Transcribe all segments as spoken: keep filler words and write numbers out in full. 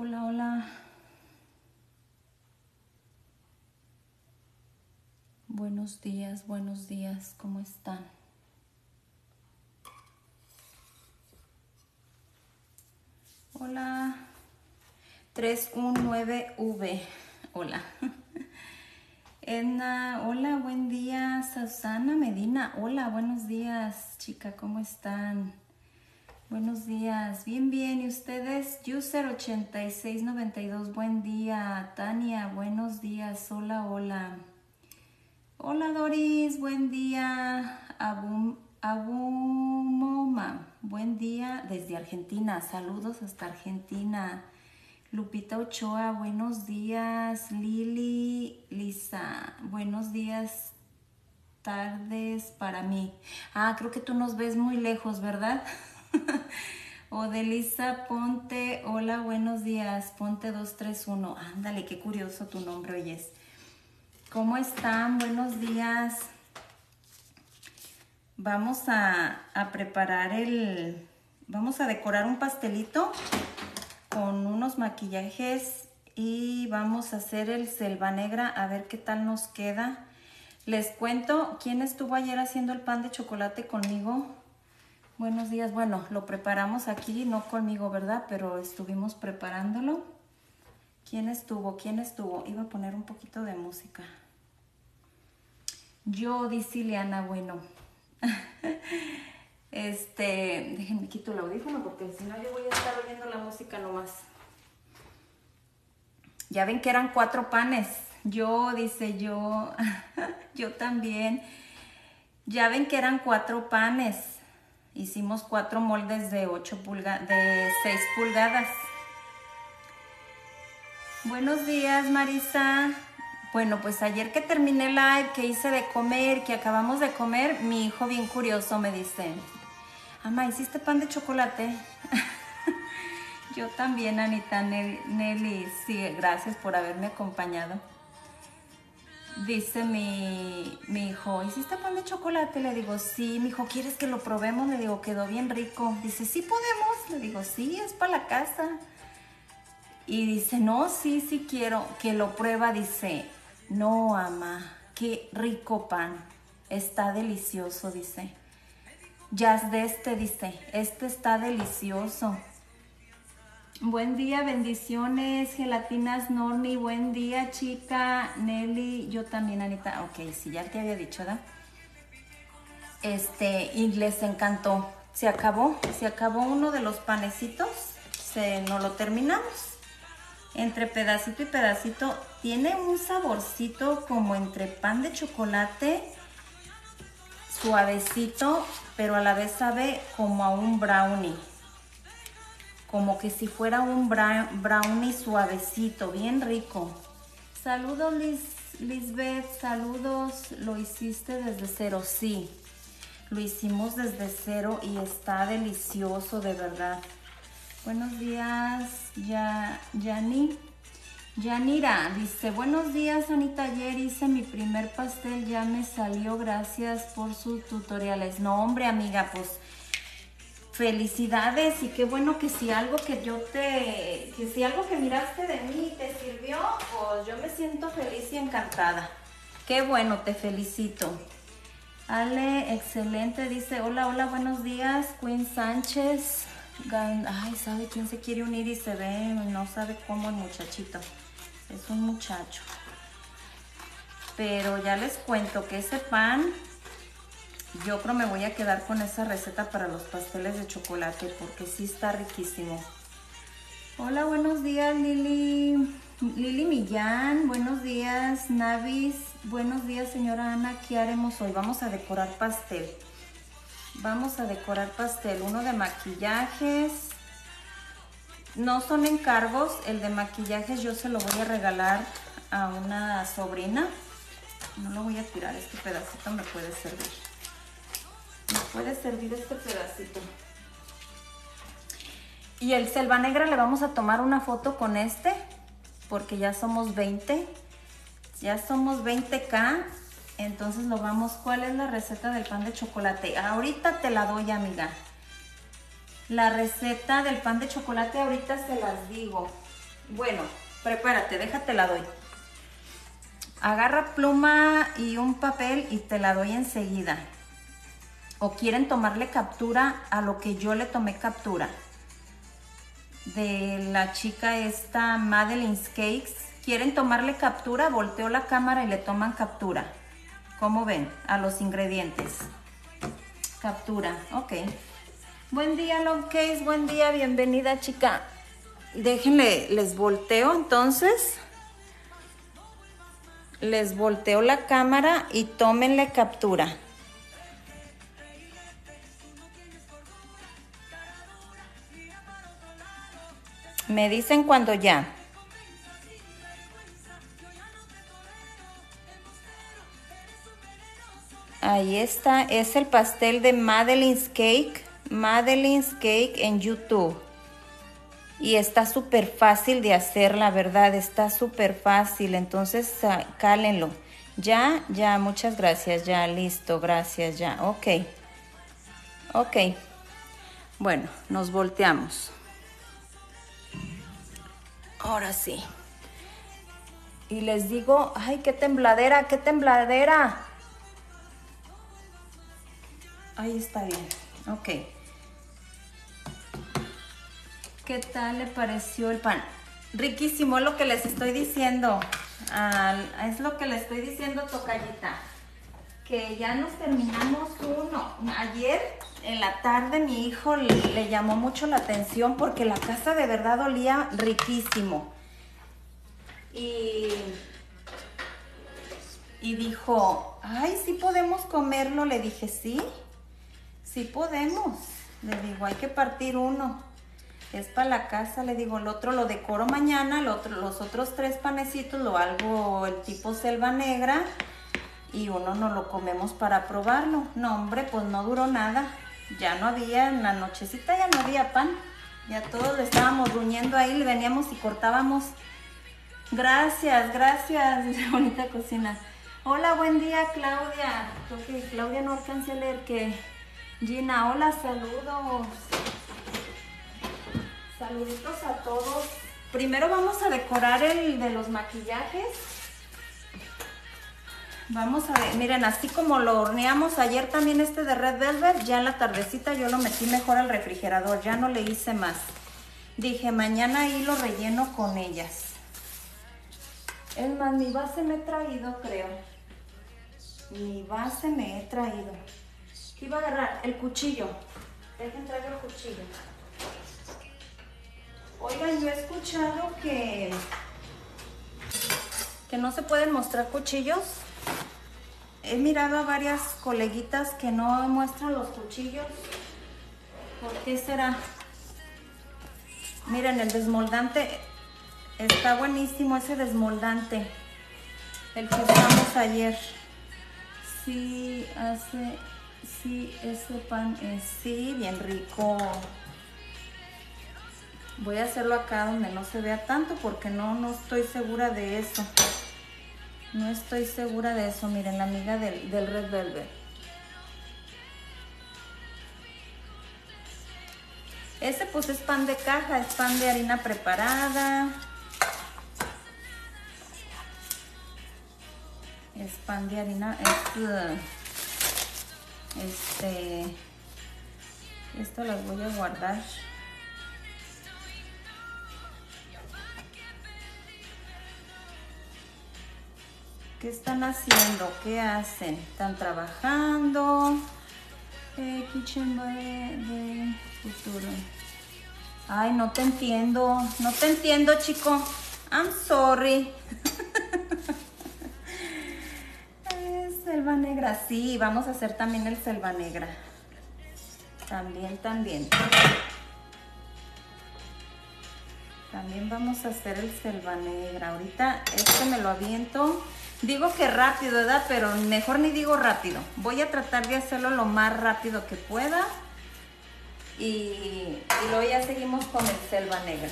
Hola, hola. Buenos días, buenos días. ¿Cómo están? Hola. tres uno nueve V. Hola. Edna, hola, buen día. Susana Medina, hola, buenos días, chica, ¿cómo están? Buenos días, bien, bien. ¿Y ustedes? User ochenta y seis noventa y dos, buen día. Tania, buenos días. Hola, hola. Hola, Doris, buen día. Abum, Abumoma, buen día desde Argentina. Saludos hasta Argentina. Lupita Ochoa, buenos días. Lili, Lisa, buenos días. Tardes para mí. Ah, creo que tú nos ves muy lejos, ¿verdad? Odelisa Ponte, hola, buenos días. Ponte dos tres uno. Ándale, qué curioso tu nombre, oyes. ¿Cómo están? Buenos días. Vamos a, a preparar el... Vamos a decorar un pastelito con unos maquillajes y vamos a hacer el selva negra a ver qué tal nos queda. Les cuento quién estuvo ayer haciendo el pan de chocolate conmigo. Buenos días. Bueno, lo preparamos aquí, no conmigo, ¿verdad? Pero estuvimos preparándolo. ¿Quién estuvo? ¿Quién estuvo? Iba a poner un poquito de música. Yo, dice Ileana, bueno. Este, déjenme quito el audífono porque si no yo voy a estar oyendo la música nomás. Ya ven que eran cuatro panes. Yo, dice yo, yo también. Ya ven que eran cuatro panes. Hicimos cuatro moldes de ocho pulgadas, de seis pulgadas. Buenos días, Marisa. Bueno, pues ayer que terminé el live, que hice de comer, que acabamos de comer, mi hijo bien curioso me dice, Ama, ¿hiciste pan de chocolate? Yo también, Anita, Nelly, sí, gracias por haberme acompañado. Dice mi, mi hijo, ¿hiciste pan de chocolate? Le digo, sí. Mi hijo, ¿quieres que lo probemos? Le digo, quedó bien rico. Dice, ¿sí podemos? Le digo, sí, es para la casa. Y dice, no, sí, sí quiero. Que lo prueba, dice, no, ama, qué rico pan. Está delicioso, dice. Jazz de este, dice, este está delicioso. Buen día, bendiciones, gelatinas Norni, buen día, chica. Nelly, yo también, Anita. Ok, sí, ya te había dicho, ¿verdad? Este, y les encantó. Se acabó, se acabó uno de los panecitos, se, no lo terminamos. Entre pedacito y pedacito, tiene un saborcito como entre pan de chocolate, suavecito, pero a la vez sabe como a un brownie. Como que si fuera un brownie suavecito, bien rico. Saludos, Liz, Lisbeth, saludos. ¿Lo hiciste desde cero? Sí, lo hicimos desde cero y está delicioso, de verdad. Buenos días, ya, Yani. Yanira dice, buenos días, Anita, ayer hice mi primer pastel, ya me salió, gracias por sus tutoriales. No, hombre, amiga, pues felicidades y qué bueno que si algo que yo te, que si algo que miraste de mí te sirvió, pues yo me siento feliz y encantada. Qué bueno, te felicito. Ale, excelente, dice, hola, hola, buenos días, Queen Sánchez. Ay, ¿sabe quién se quiere unir y se ve? No sabe cómo el muchachito. Es un muchacho. Pero ya les cuento que ese pan, yo creo me voy a quedar con esa receta para los pasteles de chocolate porque sí está riquísimo. Hola, buenos días, Lili. Lili Millán, buenos días, Navis. Buenos días, señora Ana. ¿Qué haremos hoy? Vamos a decorar pastel. Vamos a decorar pastel. Uno de maquillajes. No son encargos. El de maquillajes yo se lo voy a regalar a una sobrina. No lo voy a tirar. Este pedacito me puede servir. Me puede servir este pedacito. Y el selva negra le vamos a tomar una foto con este. Porque ya somos veinte. Ya somos veinte K. Entonces lo vamos. ¿Cuál es la receta del pan de chocolate? Ahorita te la doy, amiga. La receta del pan de chocolate ahorita se las digo. Bueno, prepárate, déjate la doy. Agarra pluma y un papel y te la doy enseguida. O quieren tomarle captura a lo que yo le tomé captura. De la chica esta, Madeline's Cakes. ¿Quieren tomarle captura? Volteo la cámara y le toman captura. ¿Cómo ven? A los ingredientes. Captura, ok. Buen día, Long Case, buen día, bienvenida, chica. Déjenle, les volteo entonces. Les volteo la cámara y tómenle captura. Me dicen cuando ya. Ahí está, es el pastel de Madeline's Cake, Madeline's Cake en YouTube. Y está súper fácil de hacer, la verdad, está súper fácil, entonces uh, cálenlo. Ya, ya, muchas gracias, ya, listo, gracias, ya, ok. Ok, bueno, nos volteamos. Ahora sí. Y les digo, ay, qué tembladera, qué tembladera. Ahí está bien, ok. ¿Qué tal le pareció el pan? Riquísimo, es lo que les estoy diciendo. Ah, es lo que le estoy diciendo, tocallita. Que ya nos terminamos uno. Ayer en la tarde mi hijo le, le llamó mucho la atención porque la casa de verdad olía riquísimo. Y, y dijo, ay, ¿sí podemos comerlo? Le dije, sí. Sí podemos, le digo, hay que partir uno, es para la casa, le digo, el otro lo decoro mañana, el otro, los otros tres panecitos lo hago el tipo selva negra y uno no lo comemos para probarlo. No, hombre, pues no duró nada, ya no había, en la nochecita ya no había pan, ya todos le estábamos gruñendo ahí, le veníamos y cortábamos. Gracias, gracias, bonita cocina. Hola, buen día, Claudia. Ok, Claudia no alcancé a leer que... Gina, hola, saludos. Saluditos a todos. Primero vamos a decorar el de los maquillajes. Vamos a ver, miren, así como lo horneamos ayer también este de Red Velvet, ya en la tardecita yo lo metí mejor al refrigerador, ya no le hice más. Dije, mañana ahí lo relleno con ellas. Es más, mi base me he traído, creo. Mi base me he traído. Iba a agarrar el cuchillo. Dejen traigo el cuchillo. Oigan, yo he escuchado que que no se pueden mostrar cuchillos. He mirado a varias coleguitas que no muestran los cuchillos. ¿Por qué será? Miren, el desmoldante está buenísimo, ese desmoldante. El que usamos ayer. Sí, hace... Sí, ese pan es, sí, bien rico. Voy a hacerlo acá donde no se vea tanto porque no, no estoy segura de eso. No estoy segura de eso. Miren, la amiga del, del Red Velvet. Ese pues es pan de caja, es pan de harina preparada. Es pan de harina, es... Uh, Este, esto las voy a guardar. ¿Qué están haciendo? ¿Qué hacen? ¿Están trabajando? Eh, kitchen de, de futuro. Ay, no te entiendo. No te entiendo, chico. I'm sorry. Selva negra, sí, vamos a hacer también el selva negra. También, también. También vamos a hacer el selva negra. Ahorita este me lo aviento. Digo que rápido, ¿verdad? Pero mejor ni digo rápido. Voy a tratar de hacerlo lo más rápido que pueda. Y, y luego ya seguimos con el selva negra.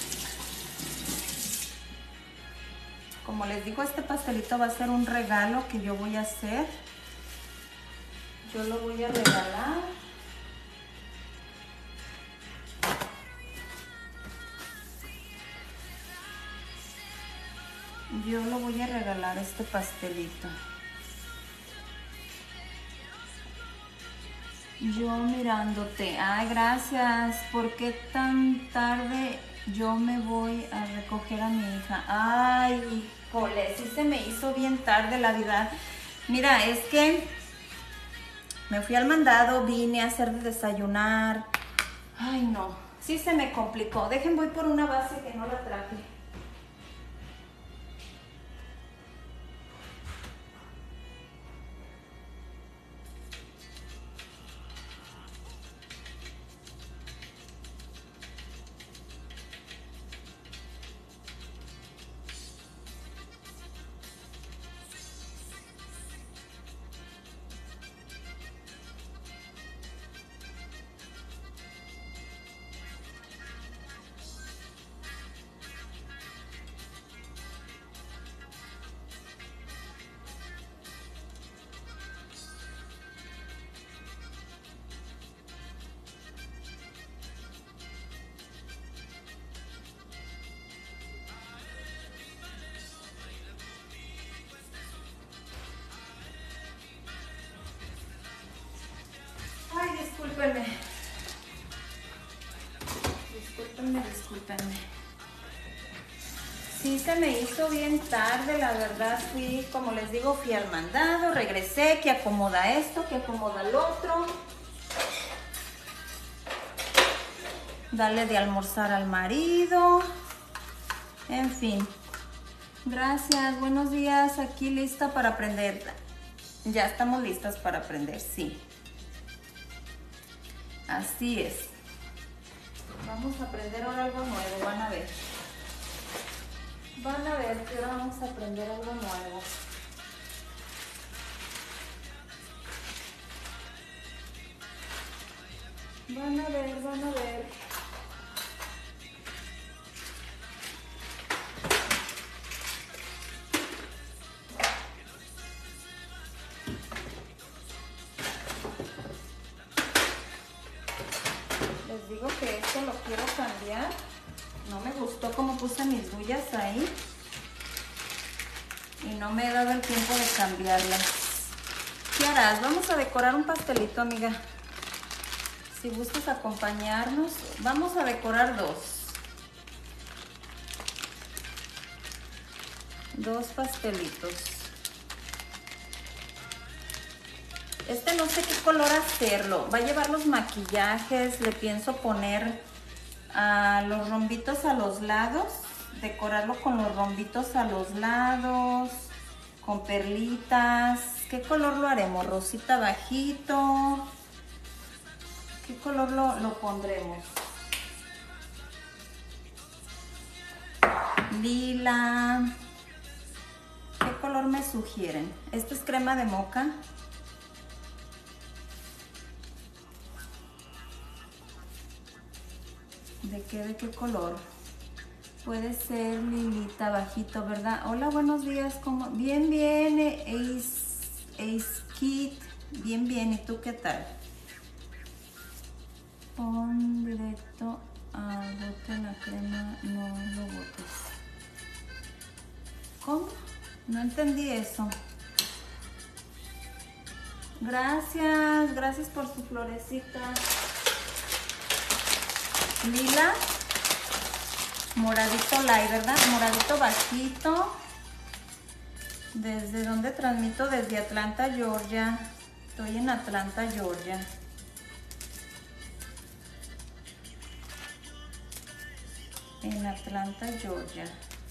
Como les digo, este pastelito va a ser un regalo que yo voy a hacer. Yo lo voy a regalar. Yo lo voy a regalar este pastelito. Yo mirándote. Ay, gracias. ¿Por qué tan tarde yo me voy a recoger a mi hija? Ay, híjole, sí se me hizo bien tarde la vida. Mira, es que me fui al mandado, vine a hacer de desayunar. Ay, no. Sí se me complicó. Dejen, voy por una base que no la traje. Ay, discúlpenme. Discúlpenme, discúlpenme. Sí, se me hizo bien tarde, la verdad. Fui, como les digo, fui al mandado, regresé, que acomoda esto, que acomoda el otro. Darle de almorzar al marido. En fin. Gracias, buenos días. Aquí lista para aprender. Ya estamos listas para aprender, sí. Así es. Vamos a aprender ahora algo nuevo, van a ver. Van a ver que ahora vamos a aprender algo nuevo. Van a ver, van a ver. Les digo que esto lo quiero cambiar. No me gustó cómo puse mis duyas ahí. Y no me he dado el tiempo de cambiarlas. ¿Qué harás? Vamos a decorar un pastelito, amiga. Si gustas acompañarnos, vamos a decorar dos. Dos pastelitos. Este no sé qué color hacerlo. Va a llevar los maquillajes. Le pienso poner a los rombitos a los lados. Decorarlo con los rombitos a los lados. Con perlitas. ¿Qué color lo haremos? Rosita bajito. ¿Qué color lo, lo pondremos? Lila. ¿Qué color me sugieren? Esta es crema de moca. ¿De qué, de qué color? Puede ser lilita bajito, ¿verdad? Hola, buenos días. ¿Cómo? Bien, bien, Ace, Ace Kit. Bien, bien. ¿Y tú qué tal? Pon directo a bote la crema, no lo botes. ¿Cómo? No entendí eso. Gracias, gracias por su florecita. Lila, moradito light, ¿verdad? Moradito bajito. ¿Desde dónde transmito? Desde Atlanta, Georgia. Estoy en Atlanta, Georgia. En Atlanta, Georgia.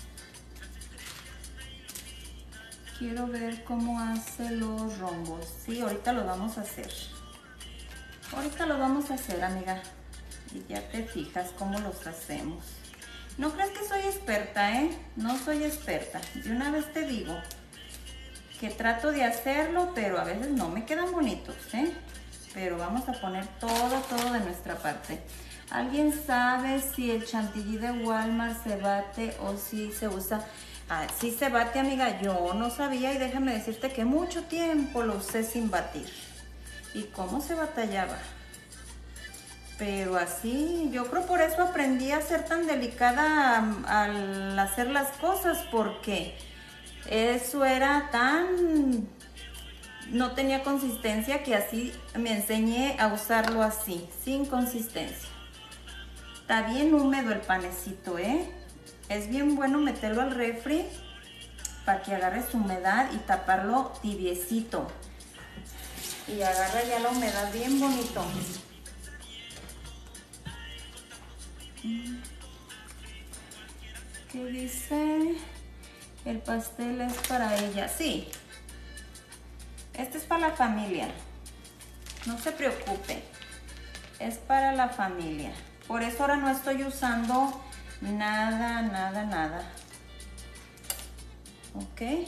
Quiero ver cómo hace los rombos. Sí, ahorita lo vamos a hacer. Ahorita lo vamos a hacer, amiga. Y ya te fijas cómo los hacemos. No creas que soy experta, ¿eh? No soy experta. De una vez te digo que trato de hacerlo, pero a veces no me quedan bonitos, ¿eh? Pero vamos a poner todo, todo de nuestra parte. ¿Alguien sabe si el chantilly de Walmart se bate o si se usa? Ah, sí se bate, amiga. Yo no sabía y déjame decirte que mucho tiempo lo usé sin batir. ¿Y cómo se batallaba? Pero así, yo creo por eso aprendí a ser tan delicada al hacer las cosas, porque Eso era tan... no tenía consistencia que así me enseñé a usarlo así, sin consistencia. Está bien húmedo el panecito, ¿eh? Es bien bueno meterlo al refri para que agarre su humedad y taparlo tibiecito. Y agarra ya la humedad bien bonito. ¿Qué dice? El pastel es para ella. Sí. Este es para la familia. No se preocupe. Es para la familia. Por eso ahora no estoy usando nada, nada, nada. Ok.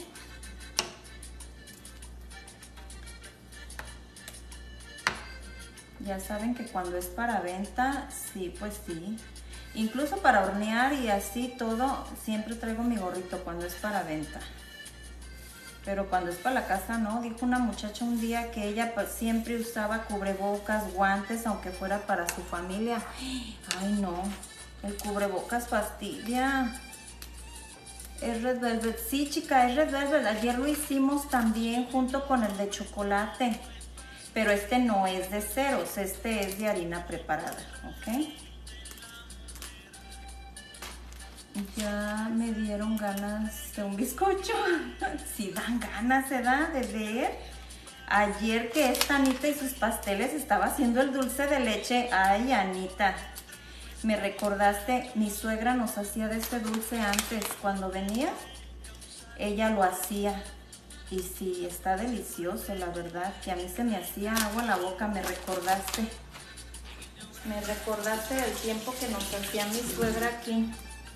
Ya saben que cuando es para venta, sí, pues sí. Incluso para hornear y así todo, siempre traigo mi gorrito cuando es para venta. Pero cuando es para la casa no. Dijo una muchacha un día que ella pues, siempre usaba cubrebocas, guantes, aunque fuera para su familia. Ay no, el cubrebocas fastidia. Es Red Velvet. Sí, chica, es Red Velvet. Ayer lo hicimos también junto con el de chocolate. Pero este no es de ceros, este es de harina preparada, ¿ok? Ya me dieron ganas de un bizcocho. Sí dan ganas, se da de ver. Ayer que esta Anita y sus pasteles estaba haciendo el dulce de leche. Ay, Anita, me recordaste, mi suegra nos hacía de este dulce antes. Cuando venía, ella lo hacía. Y sí, está delicioso, la verdad. Que a mí se me hacía agua en la boca, me recordaste. Me recordaste del tiempo que nos hacía mi suegra aquí.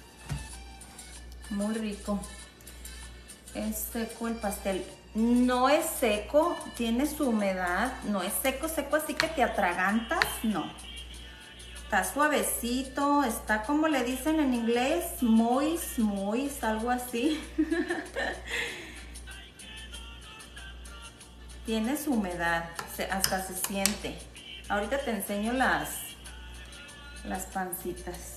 Muy rico. Es seco el pastel. No es seco, tiene su humedad. No es seco, seco así que te atragantas. No. Está suavecito, está como le dicen en inglés, moist, moist, algo así. Tiene su humedad, se, hasta se siente. Ahorita te enseño las, las pancitas.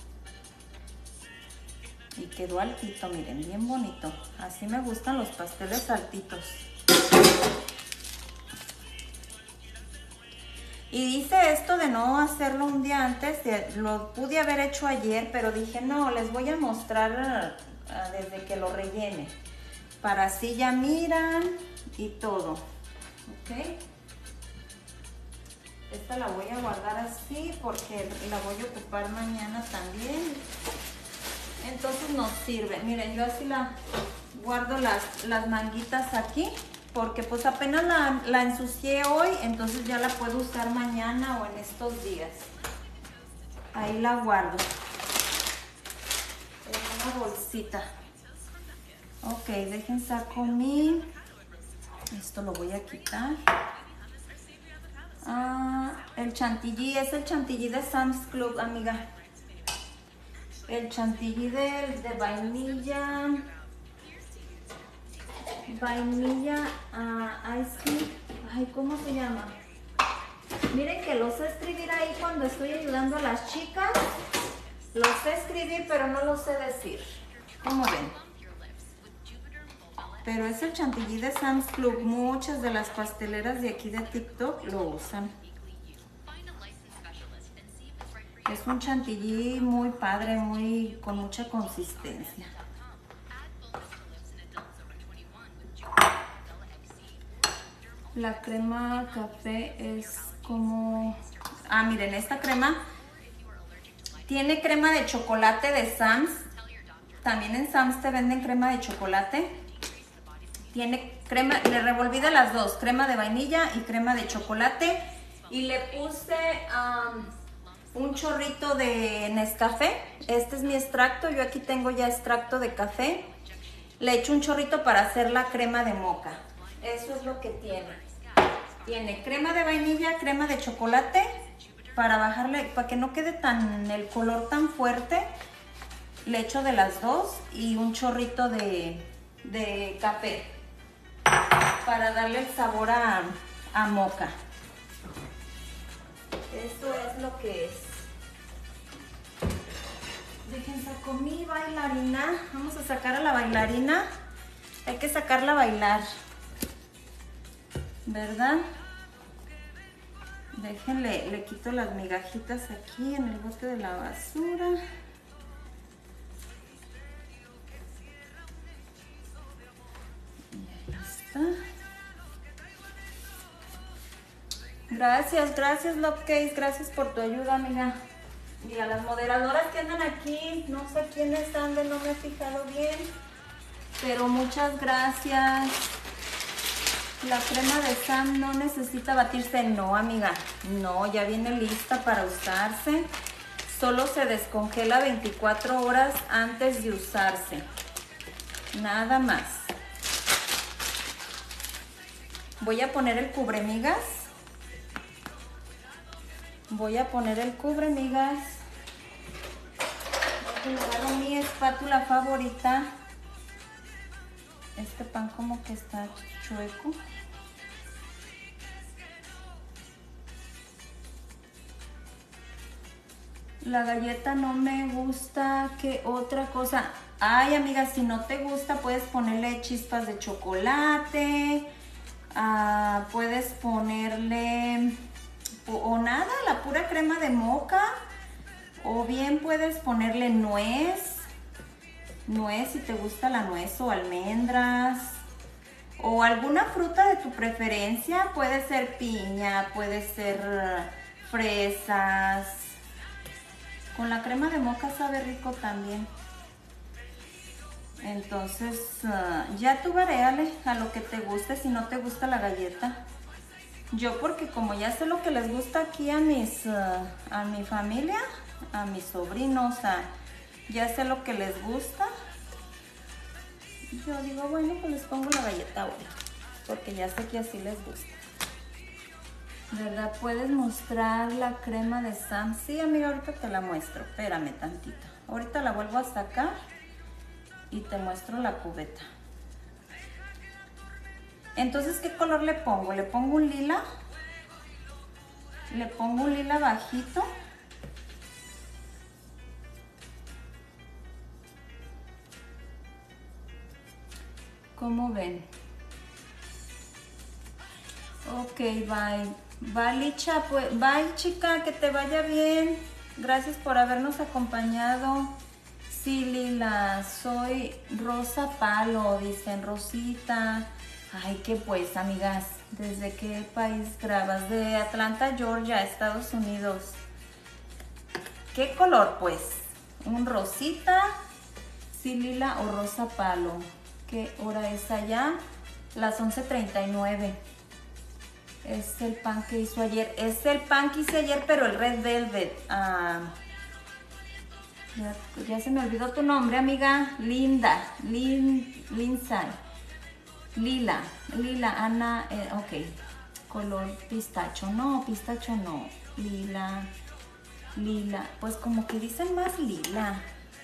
Y quedó altito, miren, bien bonito. Así me gustan los pasteles altitos. Y dice esto de no hacerlo un día antes, de, lo pude haber hecho ayer, pero dije no, les voy a mostrar uh, desde que lo rellene. Para así ya miran y todo. ¿Ok? Esta la voy a guardar así porque la voy a ocupar mañana también. Entonces nos sirve. Miren, yo así la guardo las, las manguitas aquí. Porque pues apenas la, la ensucié hoy, entonces ya la puedo usar mañana o en estos días. Ahí la guardo. En una bolsita. Ok, dejen saco mi... Esto lo voy a quitar. Ah, el chantilly, es el chantilly de Sam's Club, amiga. El chantilly de, de vainilla... Vainilla, uh, ice cream. Ay, ¿cómo se llama? Miren que lo sé escribir ahí cuando estoy ayudando a las chicas. Lo sé escribir, pero no lo sé decir. ¿Cómo ven? Pero es el chantilly de Sam's Club. Muchas de las pasteleras de aquí de TikTok lo usan. Es un chantilly muy padre, muy con mucha consistencia. La crema café es como... Ah, miren, esta crema tiene crema de chocolate de Sam's. También en Sam's te venden crema de chocolate. Tiene crema, le revolví de las dos, crema de vainilla y crema de chocolate. Y le puse um, un chorrito de Nescafé. Este es mi extracto, yo aquí tengo ya extracto de café. Le echo un chorrito para hacer la crema de moca. Eso es lo que tiene. Tiene crema de vainilla, crema de chocolate, para bajarle, para que no quede tan el color tan fuerte. Le echo de las dos y un chorrito de, de café para darle el sabor a, a moca. Esto es lo que es. Dejen saco mi bailarina. Vamos a sacar a la bailarina. Hay que sacarla a bailar, ¿verdad? Déjenle, le quito las migajitas aquí en el bote de la basura. Y ahí está. Gracias, gracias Lopcase, gracias por tu ayuda, amiga. Y a las moderadoras que andan aquí, no sé quiénes andan, no me he fijado bien, pero muchas gracias. La crema de Sam no necesita batirse, no amiga, no, ya viene lista para usarse. Solo se descongela veinticuatro horas antes de usarse, nada más. Voy a poner el cubremigas. Voy a poner el cubremigas. Voy a agarrar mi espátula favorita. Este pan como que está chueco. La galleta no me gusta. ¿Qué otra cosa? Ay, amiga, si no te gusta puedes ponerle chispas de chocolate. Uh, puedes ponerle... O, o nada, la pura crema de moca. O bien puedes ponerle nuez. Nuez si te gusta la nuez o almendras. O alguna fruta de tu preferencia. Puede ser piña, puede ser uh, fresas. Con la crema de moca sabe rico también. Entonces uh, ya tú varéale a lo que te guste si no te gusta la galleta. Yo porque como ya sé lo que les gusta aquí a mis, uh, a mi familia, a mis sobrinos, a, ya sé lo que les gusta. Yo digo, bueno, pues les pongo la galleta ahora, porque ya sé que así les gusta. ¿Verdad? ¿Puedes mostrar la crema de Sam? Sí, amiga, ahorita te la muestro. Espérame tantito. Ahorita la vuelvo a sacar y te muestro la cubeta. Entonces, ¿qué color le pongo? Le pongo un lila. Le pongo un lila bajito. ¿Cómo ven? Ok, bye. Bye, Licha. Pues, bye, chica. Que te vaya bien. Gracias por habernos acompañado. Sí, Lila. Soy Rosa Palo, dicen Rosita. Ay, qué pues, amigas, ¿desde qué país grabas? De Atlanta, Georgia, Estados Unidos. ¿Qué color, pues? ¿Un rosita, sí, lila o rosa palo? ¿Qué hora es allá? Las once treinta y nueve. Es el pan que hizo ayer. Es el pan que hice ayer, pero el Red Velvet. Ah, ya, ya se me olvidó tu nombre, amiga. Linda. Lin, Lindsay. Lila, lila, Ana, eh, ok, color pistacho, no, pistacho no, lila, lila, pues como que dicen más lila,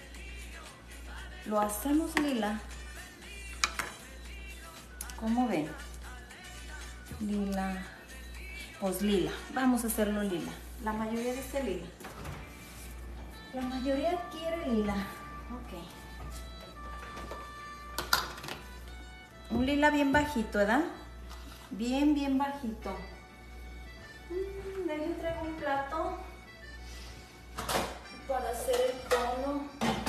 lo hacemos lila, ¿cómo ven? Lila, pues lila, vamos a hacerlo lila, la mayoría dice lila, la mayoría quiere lila, ok. Un lila bien bajito, ¿verdad? Bien, bien bajito. Mm, Dejen traigo un plato para hacer el tono.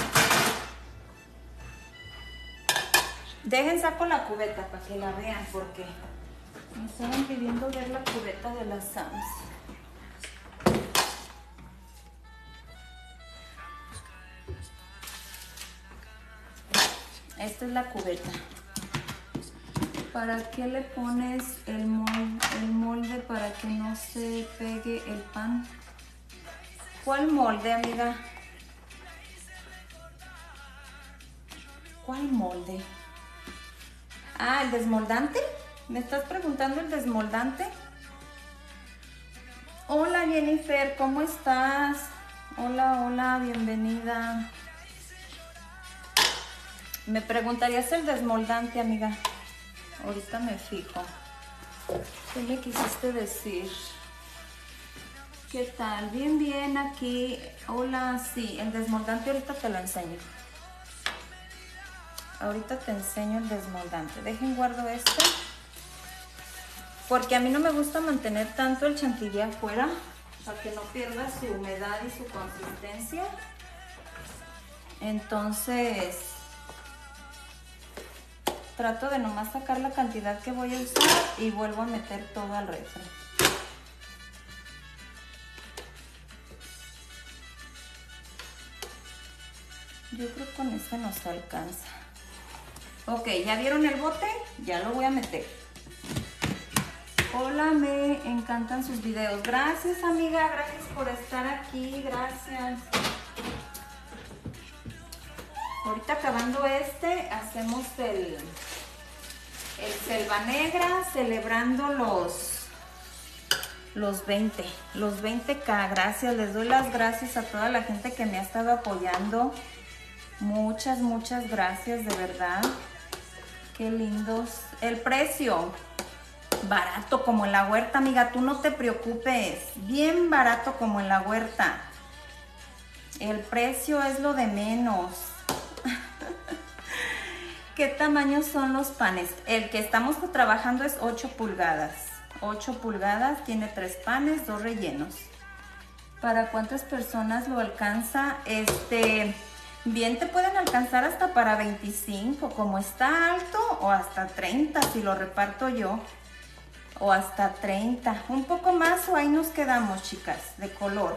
Dejen saco la cubeta para que la vean porque me estaban pidiendo ver la cubeta de las Sams. Esta es la cubeta. ¿Para qué le pones el molde, el molde para que no se pegue el pan? ¿Cuál molde, amiga? ¿Cuál molde? Ah, ¿el desmoldante? ¿Me estás preguntando el desmoldante? Hola Jennifer, ¿cómo estás? Hola, hola, bienvenida. Me preguntarías el desmoldante, amiga. Ahorita me fijo. ¿Qué me quisiste decir? ¿Qué tal? Bien, bien aquí. Hola, sí, el desmoldante ahorita te lo enseño. Ahorita te enseño el desmoldante. Dejen guardo este. Porque a mí no me gusta mantener tanto el chantilly afuera, para que no pierda su humedad y su consistencia. Entonces, trato de nomás sacar la cantidad que voy a usar y vuelvo a meter todo al refri. Yo creo que con este nos alcanza. Ok, ¿ya vieron el bote? Ya lo voy a meter. Hola, me encantan sus videos. Gracias, amiga, gracias por estar aquí, gracias. Ahorita acabando este, hacemos el, el Selva Negra, celebrando los, los veinte, los veinte K. Gracias, les doy las gracias a toda la gente que me ha estado apoyando. Muchas, muchas gracias, de verdad. Qué lindos. El precio, barato como en la huerta, amiga, tú no te preocupes. Bien barato como en la huerta. El precio es lo de menos. ¿Qué tamaño son los panes? El que estamos trabajando es ocho pulgadas. ocho pulgadas, tiene tres panes, dos rellenos. ¿Para cuántas personas lo alcanza? Este, bien te pueden alcanzar hasta para veinticinco, como está alto, o hasta treinta si lo reparto yo. O hasta treinta. Un poco más o ahí nos quedamos, chicas, de color.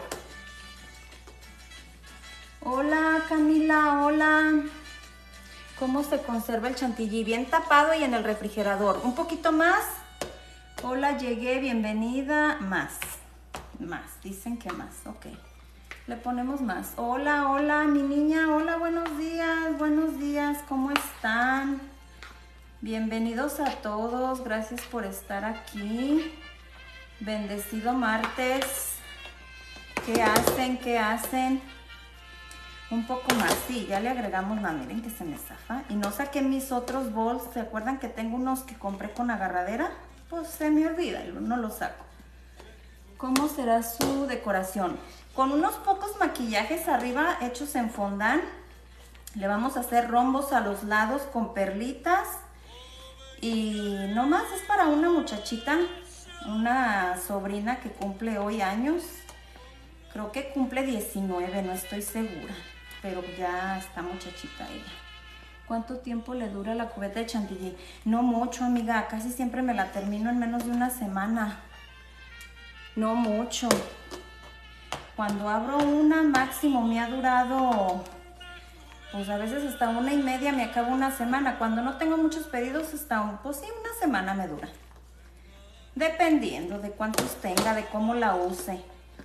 Hola, Camila, hola. ¿Cómo se conserva el chantilly? Bien tapado y en el refrigerador. Un poquito más. Hola, llegué, bienvenida. Más, más, dicen que más, ok. Le ponemos más. Hola, hola, mi niña, hola, buenos días, buenos días, ¿cómo están? Bienvenidos a todos, gracias por estar aquí. Bendecido martes. ¿Qué hacen? ¿Qué hacen? Un poco más, sí, ya le agregamos más, miren que se me zafa. Y no saqué mis otros bols, ¿se acuerdan que tengo unos que compré con agarradera? Pues se me olvida, no los saco. ¿Cómo será su decoración? Con unos pocos maquillajes arriba hechos en fondant. Le vamos a hacer rombos a los lados con perlitas. Y nomás es para una muchachita, una sobrina que cumple hoy años. Creo que cumple diecinueve, no estoy segura. Pero ya está muchachita ella. ¿Cuánto tiempo le dura la cubeta de chantilly? No mucho, amiga. Casi siempre me la termino en menos de una semana. No mucho. Cuando abro una, máximo me ha durado, pues a veces hasta una y media, me acabo una semana. Cuando no tengo muchos pedidos, hasta un, pues sí, una semana me dura. Dependiendo de cuántos tenga, de cómo la use.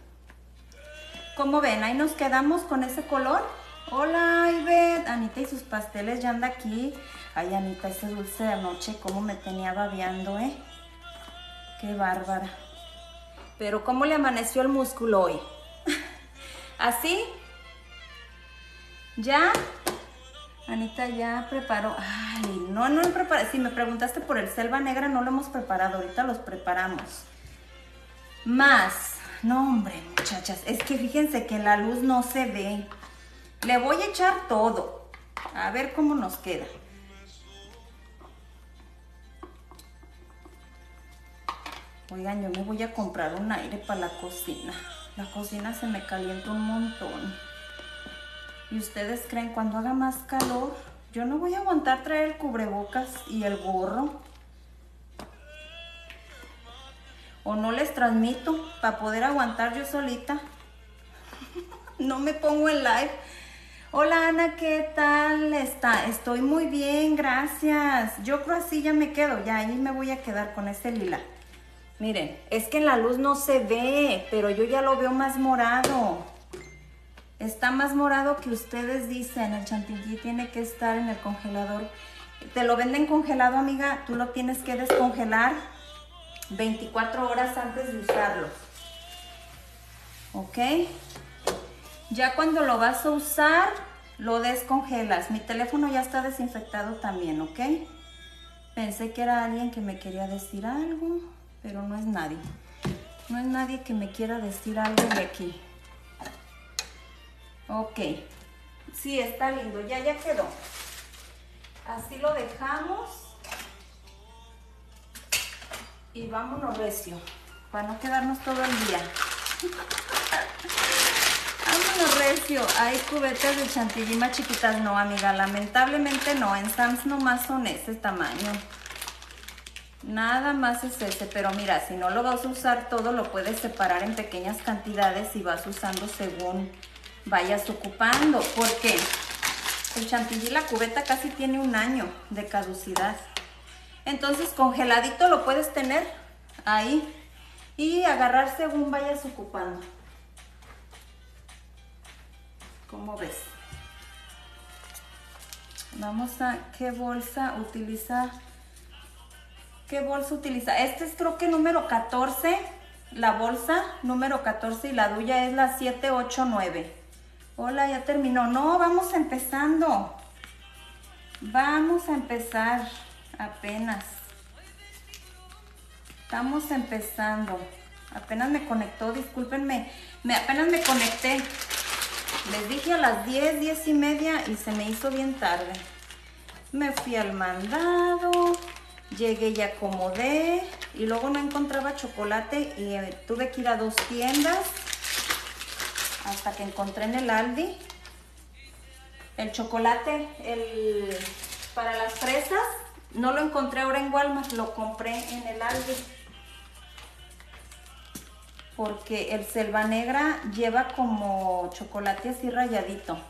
Como ven, ahí nos quedamos con ese color. Hola, Ivette. Anita y sus pasteles ya anda aquí. Ay, Anita, ese dulce de anoche, cómo me tenía babeando, ¿eh? Qué bárbara. Pero cómo le amaneció el músculo hoy. ¿Así? ¿Ya? Anita ya preparó. Ay, no, no he preparado. Si me preguntaste por el Selva Negra, no lo hemos preparado. Ahorita los preparamos. Más. No, hombre, muchachas. Es que fíjense que la luz no se ve. Le voy a echar todo. A ver cómo nos queda. Oigan, yo me voy a comprar un aire para la cocina. La cocina se me calienta un montón. ¿Y ustedes creen cuando haga más calor? Yo no voy a aguantar traer el cubrebocas y el gorro. O no les transmito para poder aguantar yo solita. No me pongo en live. Hola, Ana, ¿qué tal está? Estoy muy bien, gracias. Yo creo así ya me quedo. Ya ahí me voy a quedar con este lila. Miren, es que en la luz no se ve, pero yo ya lo veo más morado. Está más morado que ustedes dicen. El chantilly tiene que estar en el congelador. Te lo venden congelado, amiga. Tú lo tienes que descongelar veinticuatro horas antes de usarlo. ¿Ok? Ya cuando lo vas a usar, lo descongelas. Mi teléfono ya está desinfectado también, ¿ok? Pensé que era alguien que me quería decir algo, pero no es nadie. No es nadie que me quiera decir algo de aquí. Ok. Sí, está lindo. Ya, ya quedó. Así lo dejamos. Y vámonos recio, para no quedarnos todo el día. Vámonos recio. Hay cubetas de chantilly más chiquitas. No, amiga, lamentablemente no. En Sam's nomás son ese tamaño. Nada más es ese. Pero mira, si no lo vas a usar todo, lo puedes separar en pequeñas cantidades y vas usando según vayas ocupando. Porque el chantilly, la cubeta casi tiene un año de caducidad. Entonces congeladito lo puedes tener ahí y agarrar según vayas ocupando. ¿Cómo ves? Vamos a, ¿qué bolsa utiliza? ¿Qué bolsa utiliza? Este es creo que número catorce, la bolsa número catorce y la tuya es la siete ocho nueve. Hola, ya terminó. No, vamos empezando. Vamos a empezar apenas. Estamos empezando. Apenas me conectó, discúlpenme. Me, apenas me conecté. Les dije a las diez, diez y media y se me hizo bien tarde. Me fui al mandado, llegué y acomodé y luego no encontraba chocolate y eh, tuve que ir a dos tiendas hasta que encontré en el Aldi el chocolate el, para las fresas. No lo encontré ahora en Walmart, lo compré en el Aldi. Porque el Selva Negra lleva como chocolate así rayadito.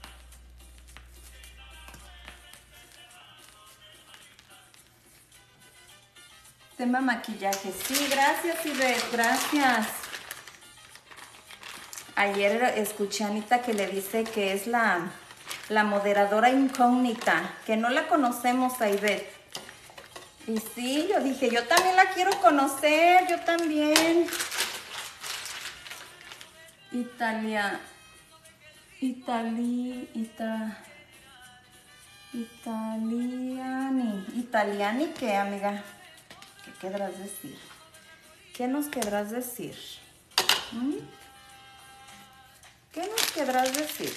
Tema maquillaje. Sí, gracias, Ivette, gracias. Ayer escuché a Anita que le dice que es la, la moderadora incógnita, que no la conocemos a Ivette. Y sí, yo dije, yo también la quiero conocer, yo también. Italia, Itali, Ita, Italiani, Italiani, ¿qué, amiga? ¿Qué querrás decir? ¿Qué nos querrás decir? ¿Mm? ¿Qué nos querrás decir?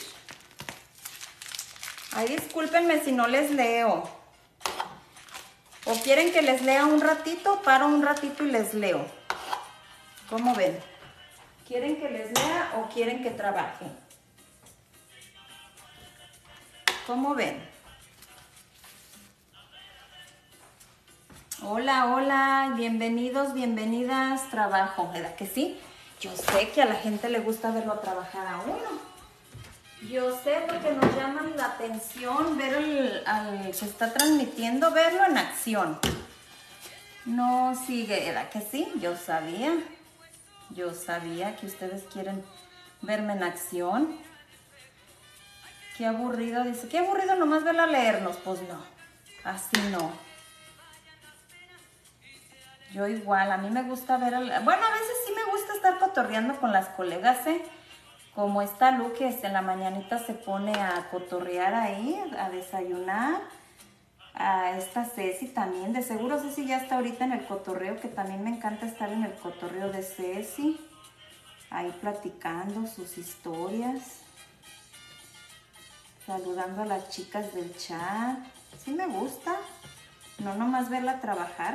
Ay, discúlpenme si no les leo. ¿O quieren que les lea un ratito? Paro un ratito y les leo. ¿Cómo ven? ¿Quieren que les lea o quieren que trabaje? ¿Cómo ven? Hola, hola, bienvenidos, bienvenidas, trabajo, ¿verdad que sí? Yo sé que a la gente le gusta verlo trabajar a uno. Yo sé porque nos llaman la atención ver el, al que está transmitiendo, verlo en acción. No sigue, ¿verdad que sí? Yo sabía. Yo sabía que ustedes quieren verme en acción. Qué aburrido, dice. Qué aburrido nomás verla leernos. Pues no, así no. Yo igual, a mí me gusta ver... El, bueno, a veces sí me gusta estar cotorreando con las colegas, ¿eh? Como esta Lu que en la mañanita se pone a cotorrear ahí, a desayunar. A esta Ceci también. De seguro Ceci ya está ahorita en el cotorreo, que también me encanta estar en el cotorreo de Ceci. Ahí platicando sus historias. Saludando a las chicas del chat. Sí me gusta. No nomás verla trabajar.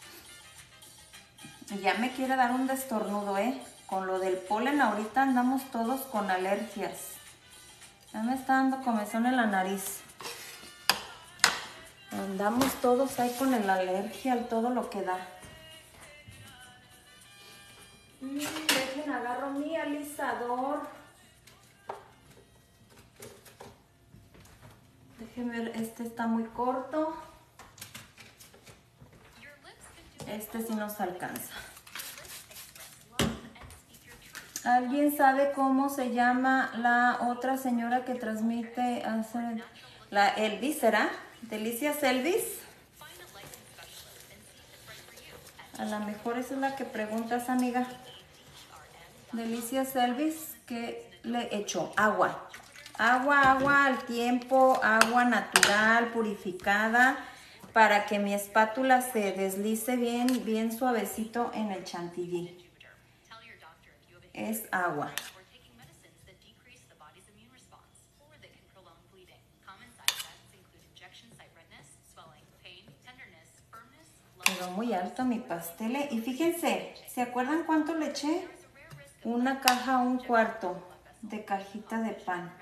Ya me quiere dar un destornudo, ¿eh? Con lo del polen ahorita andamos todos con alergias. Ya me está dando comezón en la nariz. Andamos todos ahí con la alergia, al todo lo que da. Mm, dejen, agarro mi alisador. Déjenme ver, este está muy corto. Este sí nos alcanza. ¿Alguien sabe cómo se llama la otra señora que transmite? Hace, la Elvis, ¿será? ¿Delicias Elvis? A lo mejor esa es la que preguntas, amiga. Delicias Elvis, ¿qué le echo? Agua. Agua, agua al tiempo, agua natural, purificada, para que mi espátula se deslice bien, bien suavecito en el chantilly. Es agua. Quedó muy alto mi pastel. ¿eh? Y fíjense, ¿se acuerdan cuánto le eché? Una caja, un cuarto de cajita de pan.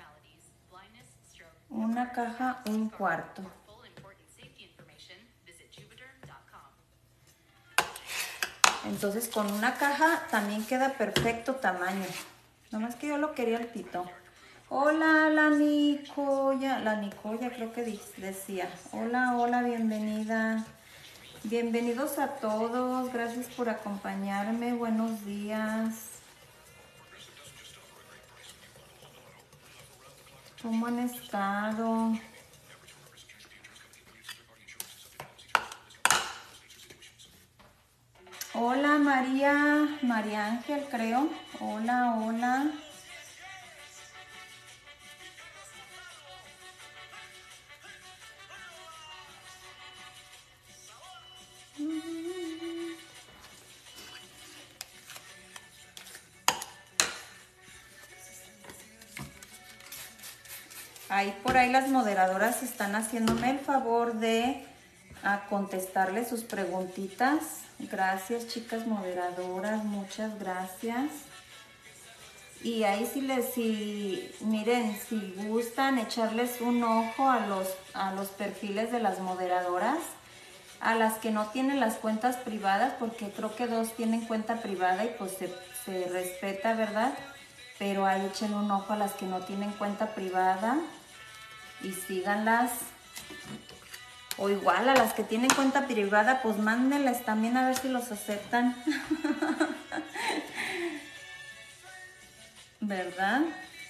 Una caja, un cuarto. Entonces con una caja también queda perfecto tamaño. Nomás que yo lo quería altito. Hola, la Nicoya. La Nicoya creo que decía. Hola, hola, bienvenida. Bienvenidos a todos. Gracias por acompañarme. Buenos días. ¿Cómo han estado? Hola, María. María Ángel, creo. Hola, hola. Ahí por ahí las moderadoras están haciéndome el favor de a contestarle sus preguntitas. Gracias, chicas moderadoras, muchas gracias. Y ahí si les, si, miren, si gustan echarles un ojo a los, a los perfiles de las moderadoras, a las que no tienen las cuentas privadas, porque creo que dos tienen cuenta privada y pues se, se respeta, ¿verdad? Pero ahí echen un ojo a las que no tienen cuenta privada y síganlas. O igual a las que tienen cuenta privada, pues mándenles también a ver si los aceptan. ¿Verdad?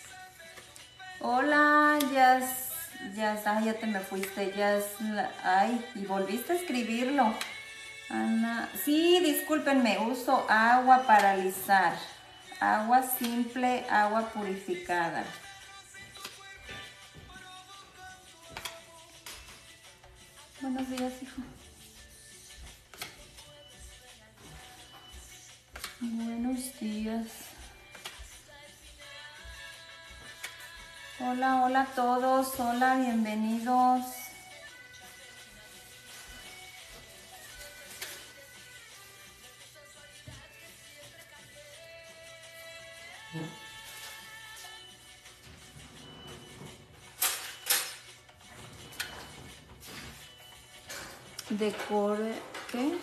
Hola, Jazz. Jazz, ay, ya te me fuiste, Jazz. Ay, y volviste a escribirlo. Ana, sí, discúlpenme, uso agua para alisar. Agua simple, agua purificada. Buenos días, hijo. Buenos días. Hola, hola a todos. Hola, bienvenidos. Decore, ¿qué?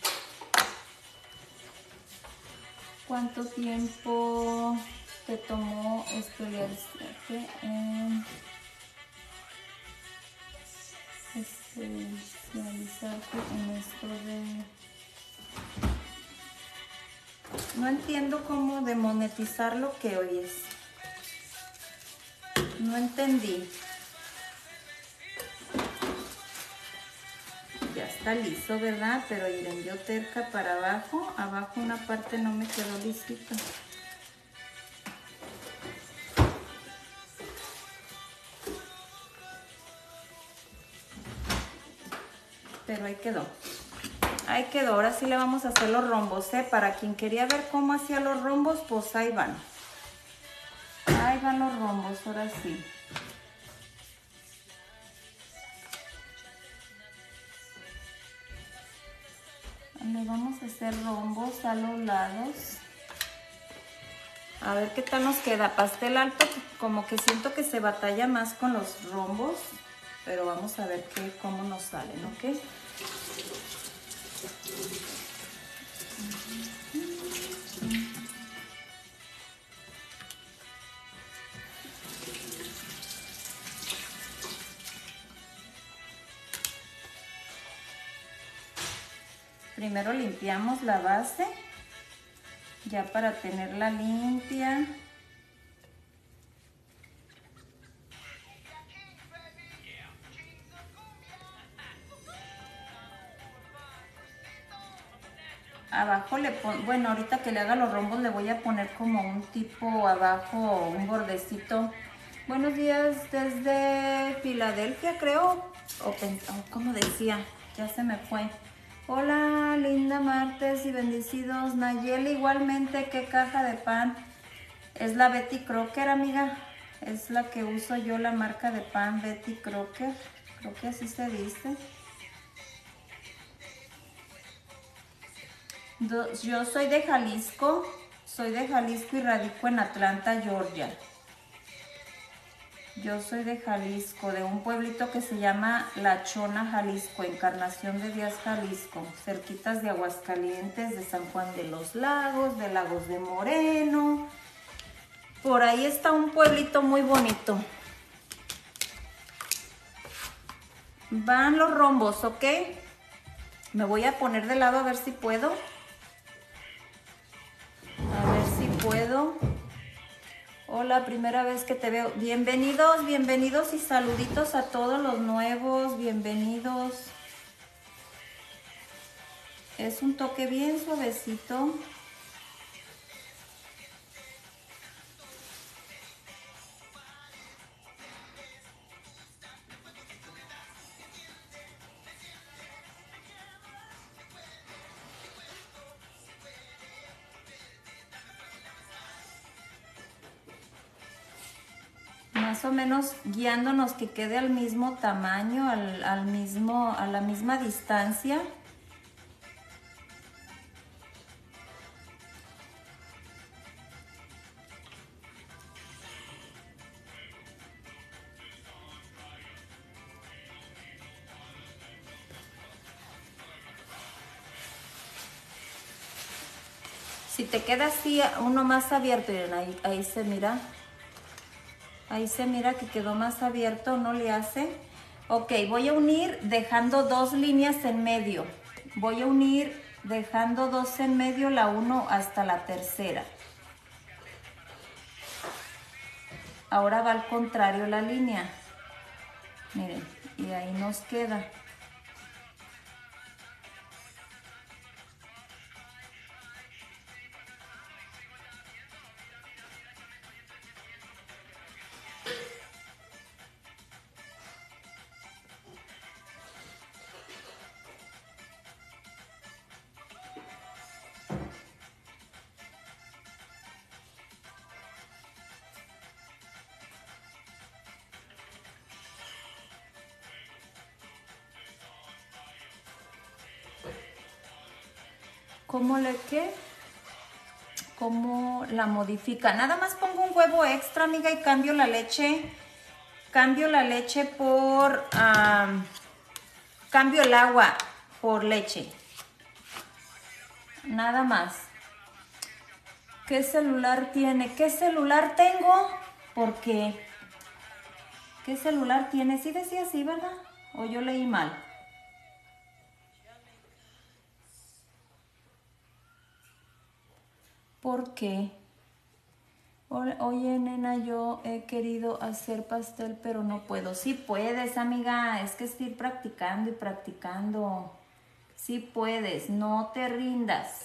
¿Cuánto tiempo te tomó especializarte en, especializarte en esto de... No entiendo cómo de monetizar lo que oyes. No entendí. Ya está liso, ¿verdad? Pero miren, yo terca para abajo. Abajo una parte no me quedó lisita. Pero ahí quedó. Ahí quedó. Ahora sí le vamos a hacer los rombos, ¿eh? Para quien quería ver cómo hacía los rombos, pues ahí van. Ahí van los rombos, ahora sí. Le vamos a hacer rombos a los lados. A ver qué tal nos queda. Pastel alto, como que siento que se batalla más con los rombos. Pero vamos a ver qué, cómo nos salen, ¿ok? Primero limpiamos la base, ya para tenerla limpia. Abajo le pon, bueno, ahorita que le haga los rombos le voy a poner como un tipo abajo, un bordecito. Buenos días desde Filadelfia, creo, o, o como decía, ya se me fue. Hola, linda martes y bendecidos. Nayeli, igualmente, ¿qué caja de pan? Es la Betty Crocker, amiga. Es la que uso yo, la marca de pan Betty Crocker. Creo que así se dice. Yo soy de Jalisco, soy de Jalisco y radico en Atlanta, Georgia. Yo soy de Jalisco, de un pueblito que se llama La Chona, Jalisco, Encarnación de Díaz, Jalisco, cerquitas de Aguascalientes, de San Juan de los Lagos, de Lagos de Moreno. Por ahí está un pueblito muy bonito. Van los rombos, ¿ok? Me voy a poner de lado a ver si puedo. A ver si puedo. Hola, primera vez que te veo. Bienvenidos, bienvenidos y saluditos a todos los nuevos. Bienvenidos. Es un toque bien suavecito. Más o menos guiándonos que quede al mismo tamaño, al, al mismo, a la misma distancia. Si te queda así, uno más abierto, miren, ahí, ahí se mira. Ahí se mira que quedó más abierto, no le hace. Ok, voy a unir dejando dos líneas en medio. Voy a unir dejando dos en medio, la uno hasta la tercera. Ahora va al contrario la línea. Miren, y ahí nos queda. ¿Cómo le qué? ¿Cómo la modifica? Nada más pongo un huevo extra, amiga, y cambio la leche. Cambio la leche por... Um, cambio el agua por leche. Nada más. ¿Qué celular tiene? ¿Qué celular tengo? Porque... ¿Qué celular tiene? Sí decía así, ¿verdad? ¿O yo leí mal? ¿Por qué? Oye, nena, yo he querido hacer pastel, pero no puedo. Sí puedes, amiga. Es que es ir practicando y practicando. Sí puedes. No te rindas.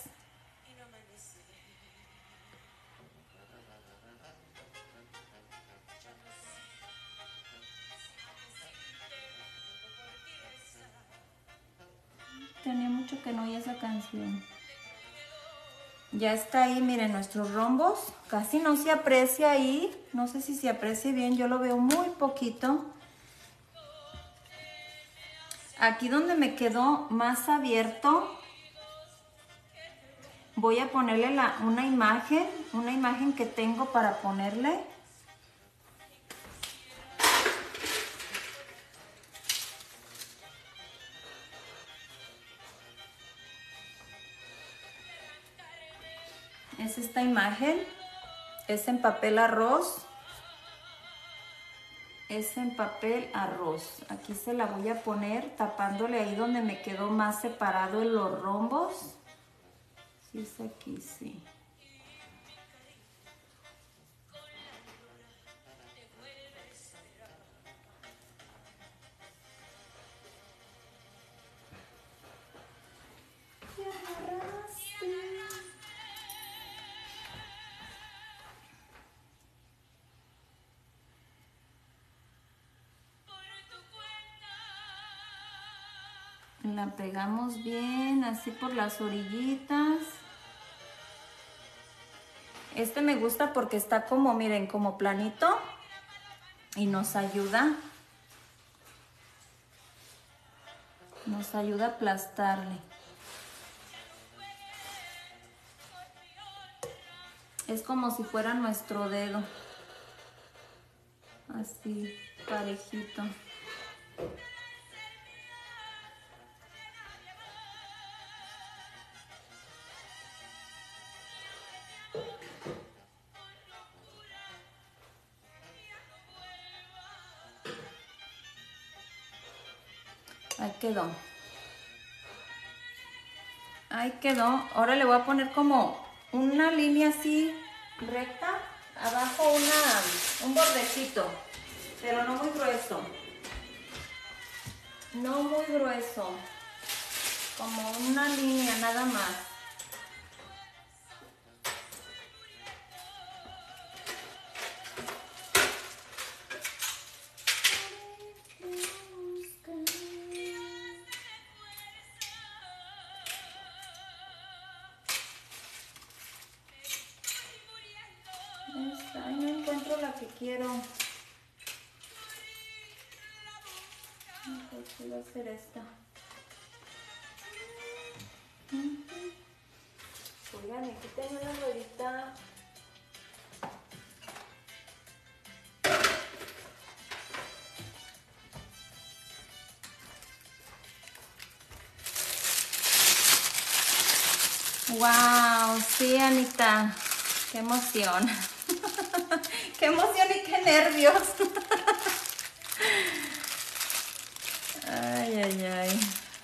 Tenía mucho que no oía esa canción. Ya está ahí, miren, nuestros rombos. Casi no se aprecia ahí. No sé si se aprecia bien. Yo lo veo muy poquito. Aquí donde me quedó más abierto, voy a ponerle la, una imagen. Una imagen que tengo para ponerle. Es esta imagen. Es en papel arroz. Es en papel arroz. Aquí se la voy a poner tapándole ahí donde me quedó más separado en los rombos. Sí, es aquí, sí. La pegamos bien, así por las orillitas. Este me gusta porque está como, miren, como planito. Y nos ayuda. Nos ayuda a aplastarle. Es como si fuera nuestro dedo. Así, parejito. Ahí quedó. Ahí quedó. Ahora le voy a poner como una línea así recta. Abajo una, un bordecito, pero no muy grueso. No muy grueso. Como una línea nada más. Ay, no encuentro la que quiero. Pues voy a hacer esta. Oigan, aquí tengo una ruedita. Wow, sí, Anita. Qué emoción. Qué emoción y qué nervios. Ay, ay, ay.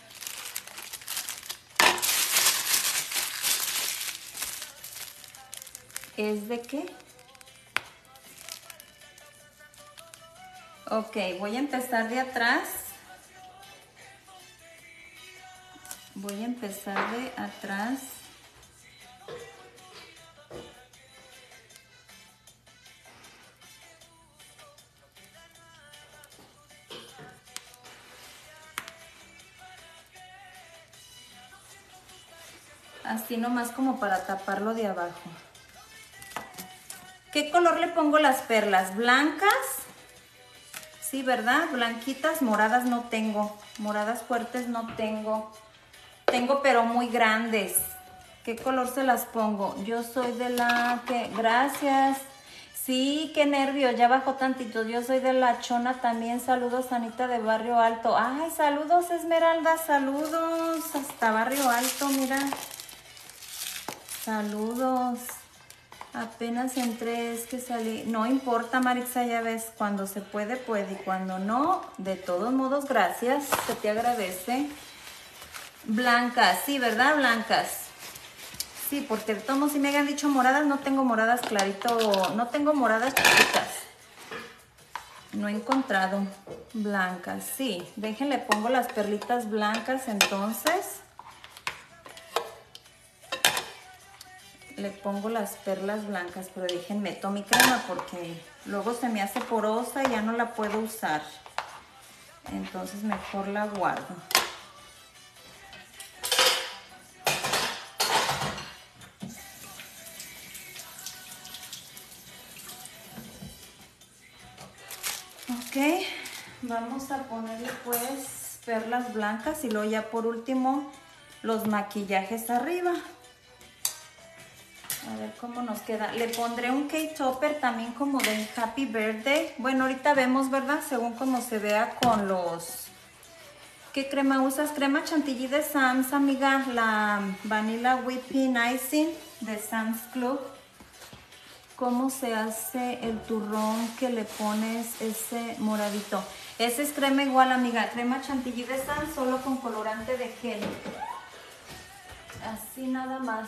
¿Es de qué? Ok, voy a empezar de atrás. Voy a empezar de atrás. Así nomás como para taparlo de abajo. ¿Qué color le pongo las perlas? ¿Blancas? Sí, ¿verdad? Blanquitas, moradas no tengo. Moradas fuertes no tengo. Tengo pero muy grandes. ¿Qué color se las pongo? Yo soy de la que... Gracias. Sí, qué nervios. Ya bajó tantito. Yo soy de la Chona también. Saludos, Anita de Barrio Alto. Ay, saludos, Esmeralda. Saludos. Hasta Barrio Alto, mira. Saludos. Apenas entré, es que salí. No importa, Marixa, ya ves. Cuando se puede, puede. Y cuando no, de todos modos, gracias. Se te agradece. Blancas, sí, ¿verdad? Blancas. Sí, porque de todos modos, si me habían dicho moradas, no tengo moradas clarito. No tengo moradas chiquitas. No he encontrado blancas. Sí, déjenle, pongo las perlitas blancas entonces. Le pongo las perlas blancas, pero déjenme meto mi crema porque luego se me hace porosa y ya no la puedo usar. Entonces mejor la guardo. Ok, vamos a ponerle pues perlas blancas y luego ya por último los maquillajes arriba. A ver cómo nos queda. Le pondré un K-Topper también como de Happy Birthday. Bueno, ahorita vemos, ¿verdad? Según como se vea con los... ¿Qué crema usas? Crema chantilly de Sam's, amiga. La Vanilla Whipping Icing de Sam's Club. ¿Cómo se hace el turrón que le pones ese moradito? Ese es crema igual, amiga. Crema chantilly de Sam's, solo con colorante de gel. Así nada más.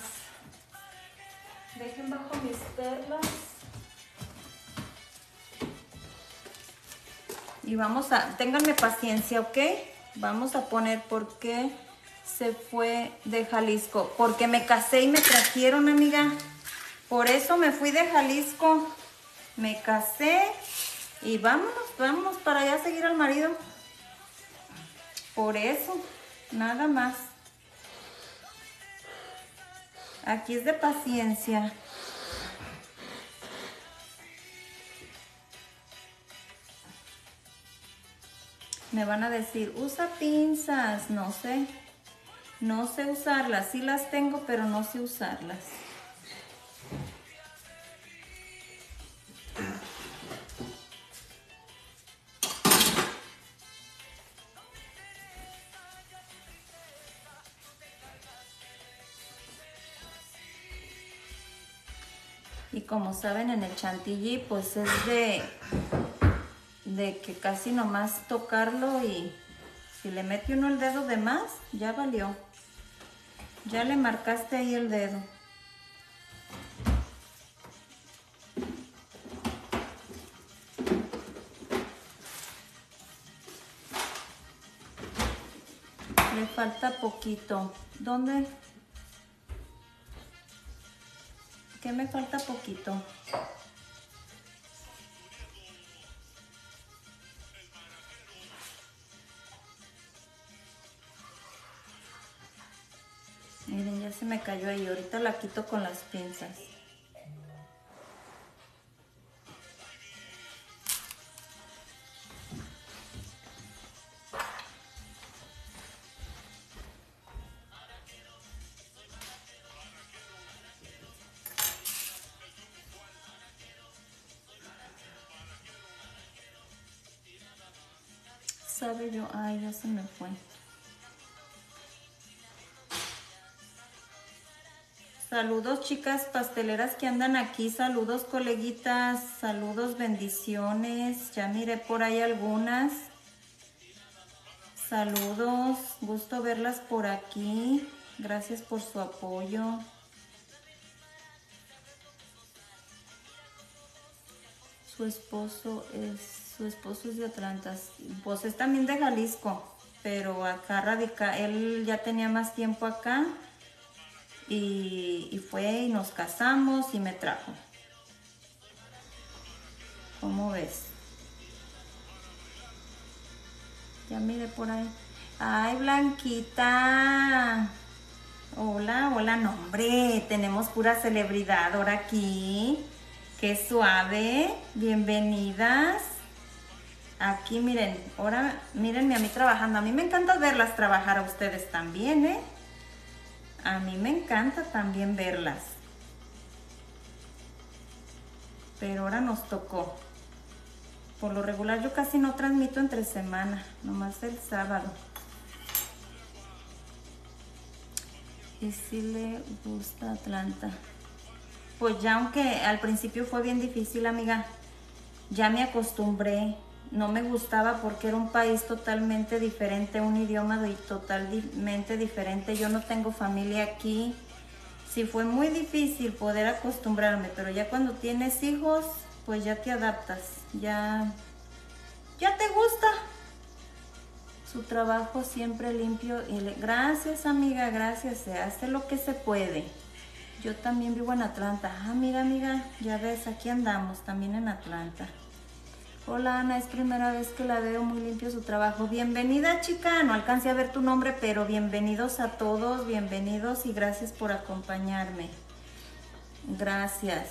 Dejen bajo mis perlas. Y vamos a, ténganme paciencia, ¿ok? Vamos a poner por qué se fue de Jalisco. Porque me casé y me trajeron, amiga. Por eso me fui de Jalisco. Me casé y vámonos, vámonos para allá a seguir al marido. Por eso, nada más. Aquí es de paciencia. Me van a decir, usa pinzas. No sé. No sé usarlas. Sí las tengo, pero no sé usarlas. como saben, en el chantilly pues es de, de que casi nomás tocarlo y si le mete uno el dedo de más, ya valió. Ya le marcaste ahí el dedo. Le falta poquito. ¿Dónde? ¿Qué me falta poquito? Miren, ya se me cayó ahí. Ahorita la quito con las pinzas. Sabe yo, ay, ya se me fue. Saludos, chicas pasteleras que andan aquí, saludos, coleguitas, saludos, bendiciones. Ya miré por ahí algunas. Saludos, gusto verlas por aquí. Gracias por su apoyo. Su esposo es, su esposo es de Atlanta, pues es también de Jalisco, pero acá radica, él ya tenía más tiempo acá y, y fue y nos casamos y me trajo. ¿Cómo ves? Ya mire por ahí. Ay, Blanquita. Hola, hola, no, hombre, tenemos pura celebridad ahora aquí. Qué suave, bienvenidas. Aquí miren, ahora mírenme a mí trabajando. A mí me encanta verlas trabajar a ustedes también, ¿eh? A mí me encanta también verlas. Pero ahora nos tocó. Por lo regular yo casi no transmito entre semana, nomás el sábado. Y si le gusta Atlanta. Pues ya aunque al principio fue bien difícil, amiga, ya me acostumbré. No me gustaba porque era un país totalmente diferente, un idioma totalmente diferente. Yo no tengo familia aquí. Sí fue muy difícil poder acostumbrarme, pero ya cuando tienes hijos, pues ya te adaptas. Ya, ya te gusta. Su trabajo siempre limpio y le... Gracias, amiga, gracias. Se hace lo que se puede. Yo también vivo en Atlanta. Ah, mira, amiga, ya ves, aquí andamos, también en Atlanta. Hola, Ana, es primera vez que la veo, muy limpio su trabajo. Bienvenida, chica, no alcancé a ver tu nombre, pero bienvenidos a todos, bienvenidos y gracias por acompañarme. Gracias.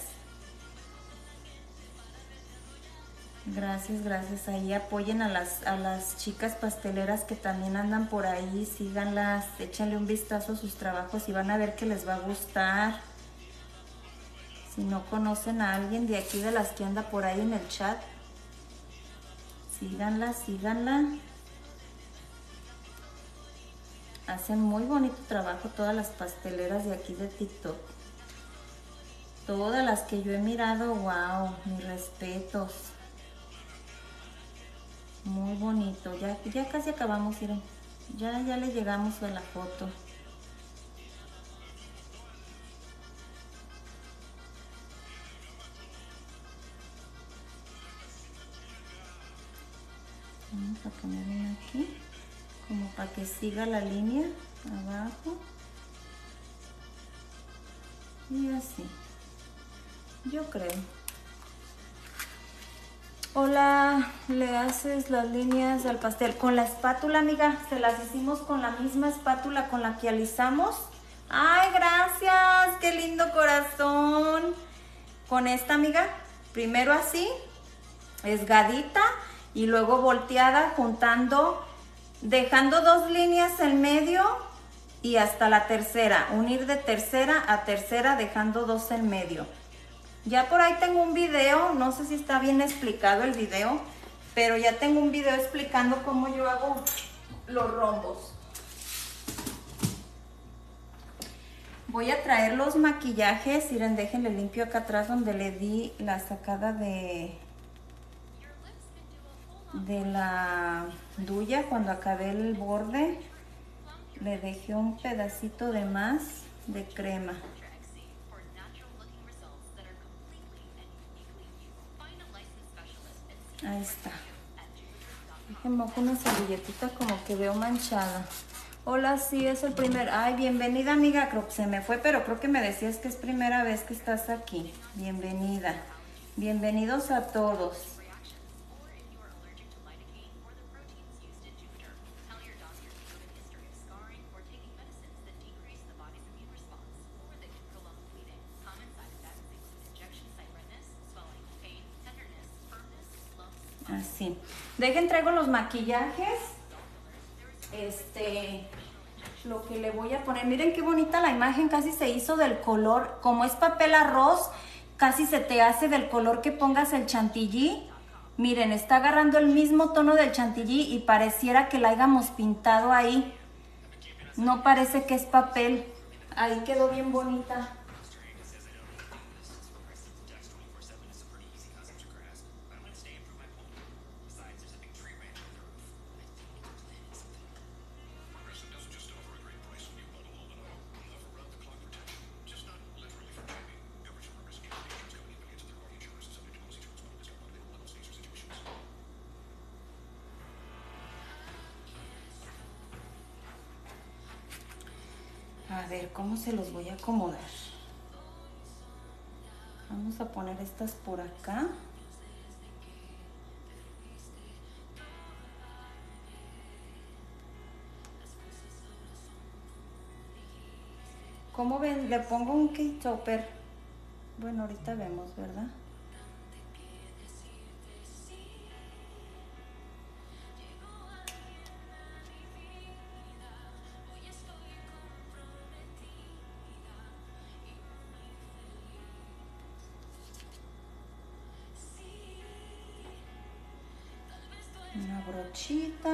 Gracias, gracias. Ahí apoyen a las, a las chicas pasteleras que también andan por ahí. Síganlas, échenle un vistazo a sus trabajos y van a ver que les va a gustar. Si no conocen a alguien de aquí de las que anda por ahí en el chat, síganla, síganla. Hacen muy bonito trabajo todas las pasteleras de aquí de TikTok. Todas las que yo he mirado, wow, mis respetos. Muy bonito, ya, ya casi acabamos, miren. Ya, ya le llegamos a la foto. Vamos a poner aquí, como para que siga la línea abajo. Y así, yo creo. Hola, le haces las líneas al pastel con la espátula, amiga. Se las hicimos con la misma espátula con la que alisamos. Ay, gracias, qué lindo corazón. Con esta, amiga, primero así, esgadita y luego volteada, juntando, dejando dos líneas en medio y hasta la tercera. Unir de tercera a tercera, dejando dos en medio. Ya por ahí tengo un video, no sé si está bien explicado el video, pero ya tengo un video explicando cómo yo hago los rombos. Voy a traer los maquillajes. Miren, déjenle limpio acá atrás donde le di la sacada de, de la duya cuando acabé el borde. Le dejé un pedacito de más de crema. Ahí está. Déjenme con una servilletita como que veo manchada. Hola, sí, es el primer... Ay, bienvenida, amiga. Creo que se me fue, pero creo que me decías que es primera vez que estás aquí. Bienvenida. Bienvenidos a todos. Así. Dejen, traigo los maquillajes. Este, lo que le voy a poner. Miren qué bonita la imagen, casi se hizo del color. Como es papel arroz, casi se te hace del color que pongas el chantilly. Miren, está agarrando el mismo tono del chantilly y pareciera que la hayamos pintado ahí. No parece que es papel. Ahí quedó bien bonita. A ver, ¿cómo se los voy a acomodar? Vamos a poner estas por acá. ¿Cómo ven? Le pongo un cake topper. Bueno, ahorita vemos, ¿verdad? Una brochita.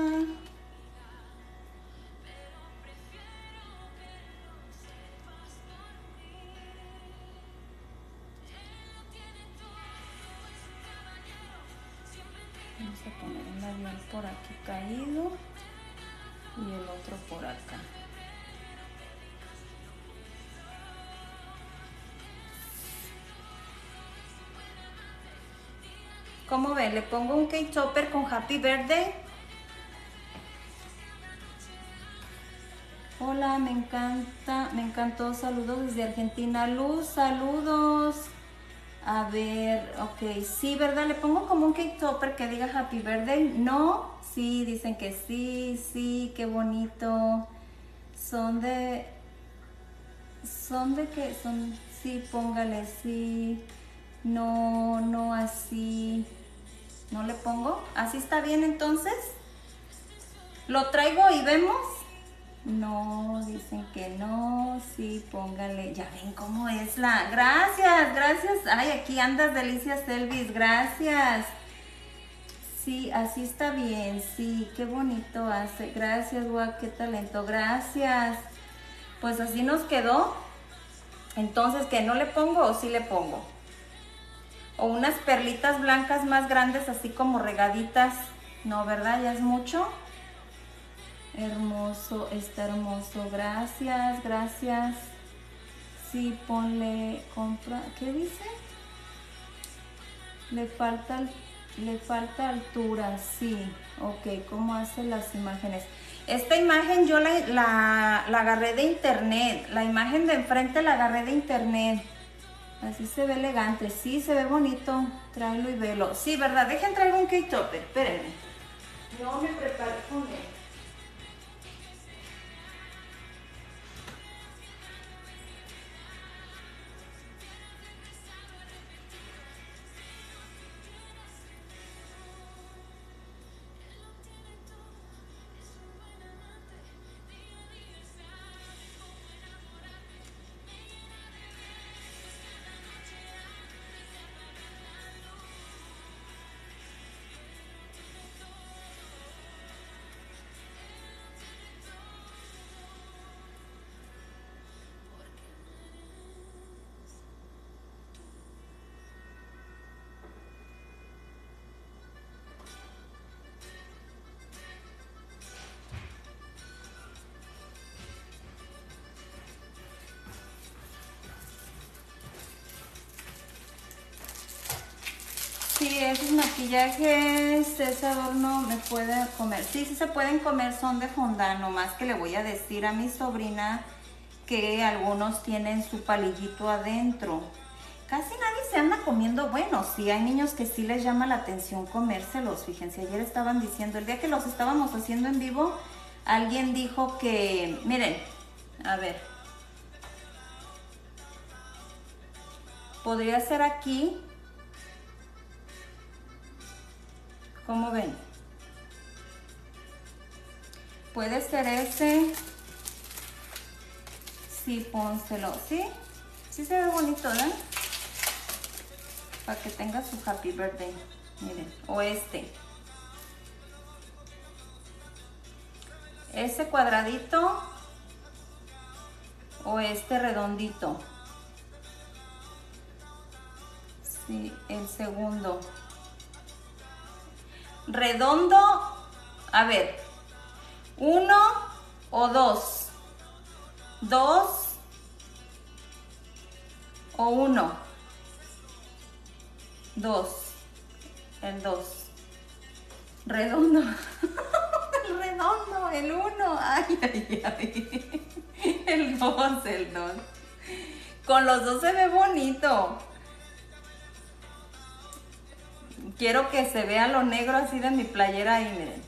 Vamos a poner un labial por aquí caído y el otro por acá. ¿Cómo ven? Le pongo un cake topper con Happy Birthday. Hola, me encanta, me encantó. Saludos desde Argentina. Luz, saludos. A ver, ok, sí, ¿verdad? Le pongo como un cake topper que diga Happy Birthday. No, sí, dicen que sí, sí, qué bonito. Son de, son de que, son, sí, póngale, sí. No, no así. ¿No le pongo? ¿Así está bien entonces? ¿Lo traigo y vemos? No, dicen que no. Sí, póngale. Ya ven cómo es la... Gracias, gracias. Ay, aquí andas, Delicias Elvis. Gracias. Sí, así está bien. Sí, qué bonito hace. Gracias, guau, qué talento. Gracias. Pues así nos quedó. Entonces, ¿qué? ¿No le pongo o sí le pongo? O unas perlitas blancas más grandes, así como regaditas. No, ¿verdad? Ya es mucho. Hermoso, está hermoso. Gracias, gracias. Sí, ponle, compra. ¿Qué dice? Le falta, le falta altura, sí. Ok, ¿cómo hace las imágenes? Esta imagen yo la, la, la agarré de internet. La imagen de enfrente la agarré de internet. Así se ve elegante, sí, se ve bonito. Tráelo y velo. Sí, ¿verdad? Dejen traigo un cake topper, espérenme. No me preparé con él. que esos maquillajes, ese adorno me puede comer. Sí, sí se pueden comer, son de fondant, nomás que le voy a decir a mi sobrina que algunos tienen su palillito adentro. Casi nadie se anda comiendo, bueno, sí hay niños que sí les llama la atención comérselos. Fíjense, ayer estaban diciendo, el día que los estábamos haciendo en vivo, alguien dijo que, miren, a ver, podría ser aquí. ¿Cómo ven? Puede ser ese. Sí, pónselo. ¿Sí? Sí se ve bonito, ¿verdad? Para que tenga su happy birthday. Miren. O este. Ese cuadradito. O este redondito. Sí, el segundo. Redondo. A ver. Uno o dos. Dos o uno. Dos. El dos. Redondo. El redondo, el uno. Ay, ay, ay. El dos, el dos. Con los dos se ve bonito. Quiero que se vea lo negro así de mi playera ahí, miren.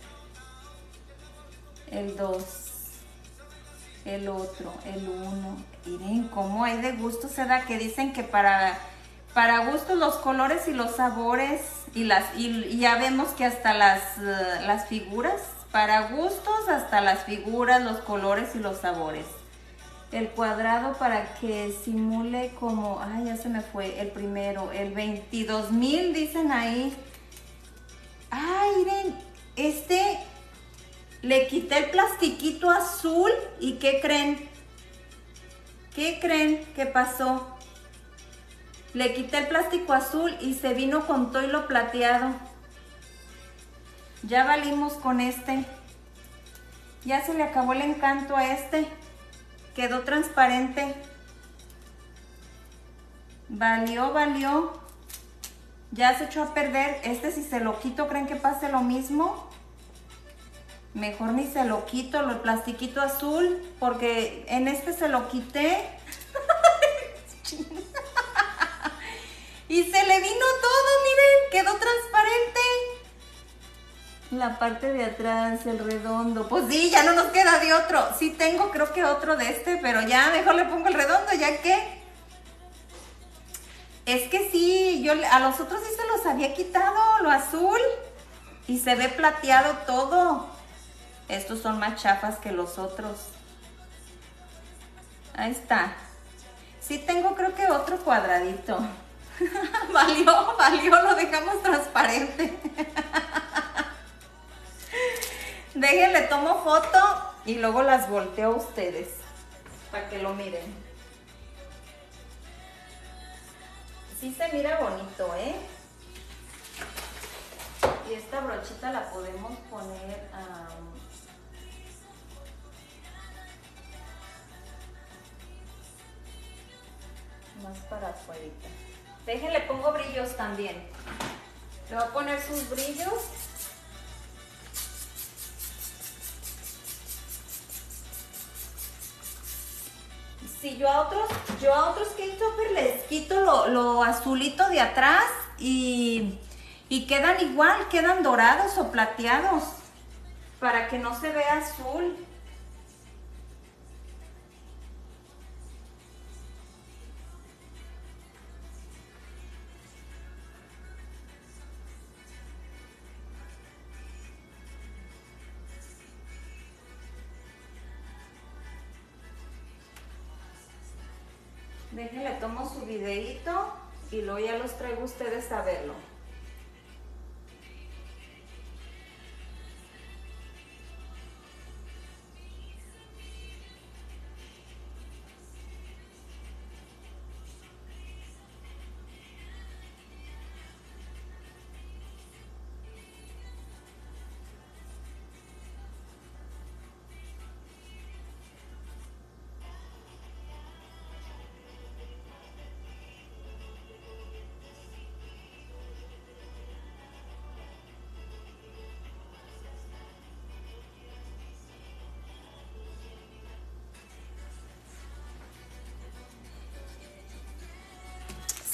El dos. El otro, el uno. Miren cómo hay de gusto, se da que dicen que para, para gustos los colores y los sabores y, las, y, y ya vemos que hasta las, uh, las figuras, para gustos hasta las figuras, los colores y los sabores. El cuadrado para que simule como, ay ya se me fue, el primero, el veintidós mil dicen ahí. Ay, miren, este... Le quité el plastiquito azul y ¿qué creen? ¿Qué creen que pasó? Le quité el plástico azul y se vino con todo y lo plateado. Ya valimos con este. Ya se le acabó el encanto a este. Quedó transparente. Valió, valió. Ya se echó a perder. Este si se lo quito, ¿creen que pase lo mismo? Mejor ni se lo quito, el plastiquito azul, porque en este se lo quité. Y se le vino todo, miren, quedó transparente. La parte de atrás, el redondo. Pues sí, ya no nos queda de otro. Sí tengo, creo que otro de este, pero ya mejor le pongo el redondo, ya que... Es que sí, yo a los otros sí se los había quitado, lo azul. Y se ve plateado todo. Estos son más chafas que los otros. Ahí está. Sí tengo creo que otro cuadradito. Valió, valió, lo dejamos transparente. Déjenle, tomo foto y luego las volteo a ustedes. Para que lo miren. Sí se mira bonito, ¿eh? Y esta brochita la podemos poner... Um, más para afuera. Déjenle, pongo brillos también. Le voy a poner sus brillos. Si yo a otros, yo a otros cake topper les quito lo, lo azulito de atrás y, y quedan igual, quedan dorados o plateados para que no se vea azul. Déjenle, tomo su videito y luego ya los traigo a ustedes a verlo.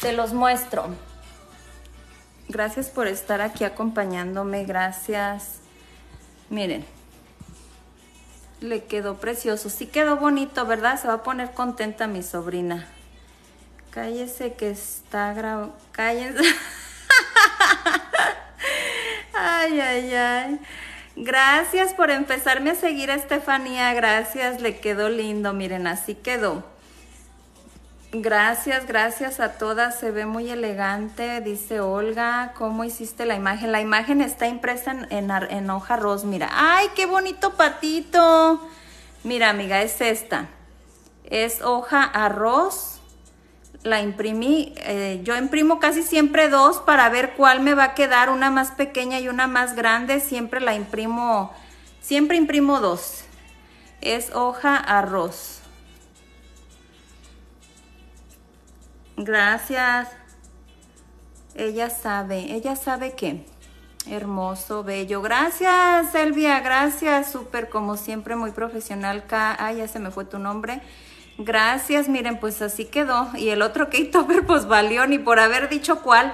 Se los muestro. Gracias por estar aquí acompañándome, gracias. Miren, le quedó precioso, sí quedó bonito, ¿verdad? Se va a poner contenta mi sobrina. Cállese que está grabando, cállense. Ay, ay, ay. Gracias por empezarme a seguir, Estefanía, gracias, le quedó lindo, miren, así quedó. Gracias, gracias a todas, se ve muy elegante, dice Olga. ¿Cómo hiciste la imagen? La imagen está impresa en, en, en hoja ros, mira. ¡Ay, qué bonito patito! Mira, amiga, es esta. Es hoja arroz. La imprimí, eh, yo imprimo casi siempre dos para ver cuál me va a quedar, una más pequeña y una más grande. Siempre la imprimo, siempre imprimo dos. Es hoja arroz. Gracias. Ella sabe, ella sabe que hermoso, bello. Gracias, Elvia, gracias, súper, como siempre, muy profesional. Ay, ya se me fue tu nombre. Gracias, miren, pues así quedó. Y el otro K-Topper, pues valió, ni por haber dicho cuál.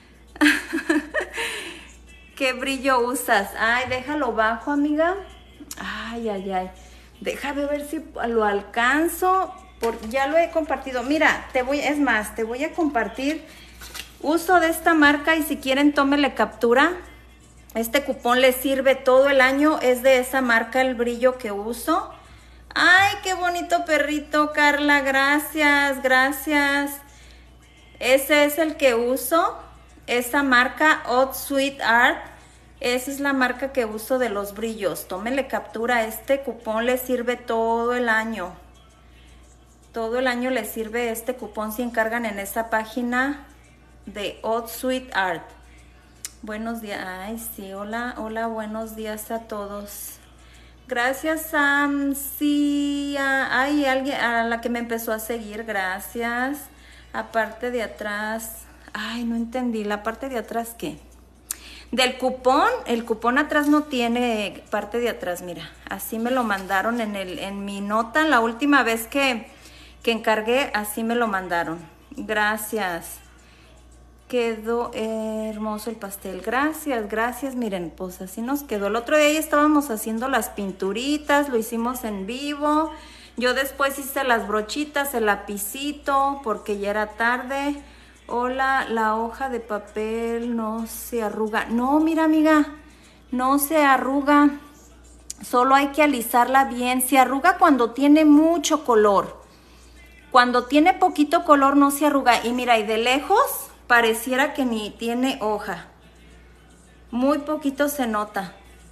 ¿Qué brillo usas? Ay, déjalo bajo, amiga. Ay, ay, ay. Déjame ver si lo alcanzo. Por, ya lo he compartido. Mira, te voy, es más, te voy a compartir uso de esta marca y si quieren tómele captura. Este cupón les sirve todo el año, es de esa marca el brillo que uso. Ay, qué bonito perrito, Carla, gracias, gracias. Ese es el que uso, esa marca Haute Sweet Art. Esa es la marca que uso de los brillos. Tómele captura, este cupón les sirve todo el año. Todo el año les sirve este cupón si encargan en esa página de Haute Sweet Art. Buenos días. Ay, sí, hola, hola, buenos días a todos. Gracias, Sam. Sí, a, ay, alguien a la que me empezó a seguir, gracias. Aparte de atrás, ay, no entendí, la parte de atrás, ¿qué? Del cupón, el cupón atrás no tiene parte de atrás, mira, así me lo mandaron en, el, en mi nota, la última vez que... que encargué, así me lo mandaron. Gracias. Quedó hermoso el pastel. Gracias, gracias. Miren, pues así nos quedó. El otro día ya estábamos haciendo las pinturitas, lo hicimos en vivo. Yo después hice las brochitas, el lapicito, porque ya era tarde. Hola, la hoja de papel no se arruga. No, mira, amiga, no se arruga. Solo hay que alisarla bien. Se arruga cuando tiene mucho color. Cuando tiene poquito color no se arruga. Y mira, y de lejos pareciera que ni tiene hoja. Muy poquito se nota.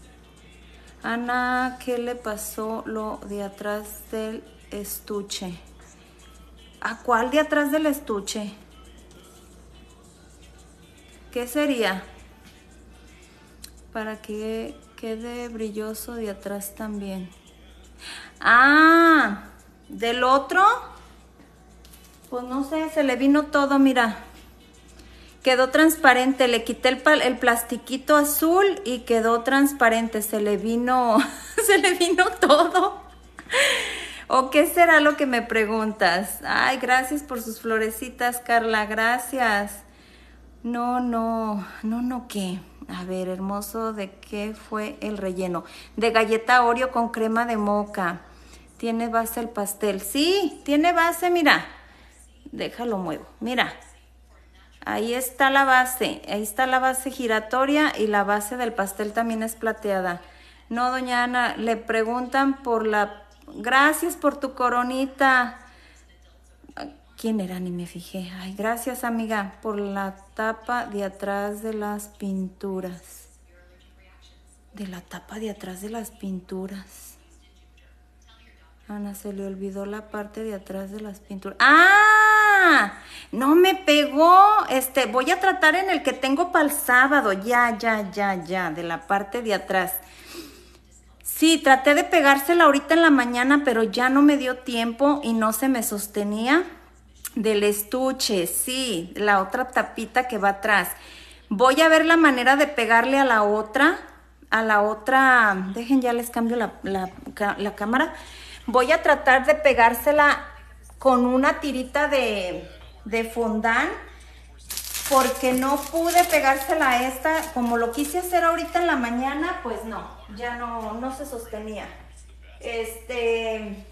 Ana, ¿qué le pasó lo de atrás del estuche? ¿A cuál de atrás del estuche? ¿Qué sería? Para que quede brilloso de atrás también. Ah, ¿del otro? Pues no sé, se le vino todo, mira. Quedó transparente, le quité el, el plastiquito azul y quedó transparente, se le vino, se le vino todo. ¿O qué será lo que me preguntas? Ay, gracias por sus florecitas, Carla, gracias. No, no, no, no, ¿qué? A ver, hermoso, ¿de qué fue el relleno? De galleta Oreo con crema de moca. ¿Tiene base el pastel? Sí, tiene base, mira. Déjalo muevo, mira. Ahí está la base, ahí está la base giratoria y la base del pastel también es plateada. No, doña Ana, le preguntan por la... Gracias por tu coronita. ¿Quién era? Ni me fijé. Ay, gracias, amiga, por la tapa de atrás de las pinturas. De la tapa de atrás de las pinturas. Ana, se le olvidó la parte de atrás de las pinturas. ¡Ah! No me pegó. Este, voy a tratar en el que tengo para el sábado. Ya, ya, ya, ya. De la parte de atrás. Sí, traté de pegársela ahorita en la mañana, pero ya no me dio tiempo y no se me sostenía. Del estuche, sí. La otra tapita que va atrás. Voy a ver la manera de pegarle a la otra. A la otra. Dejen, ya les cambio la, la, la cámara. Voy a tratar de pegársela con una tirita de, de fondant porque no pude pegársela a esta, como lo quise hacer ahorita en la mañana, pues no, ya no, no se sostenía. Este,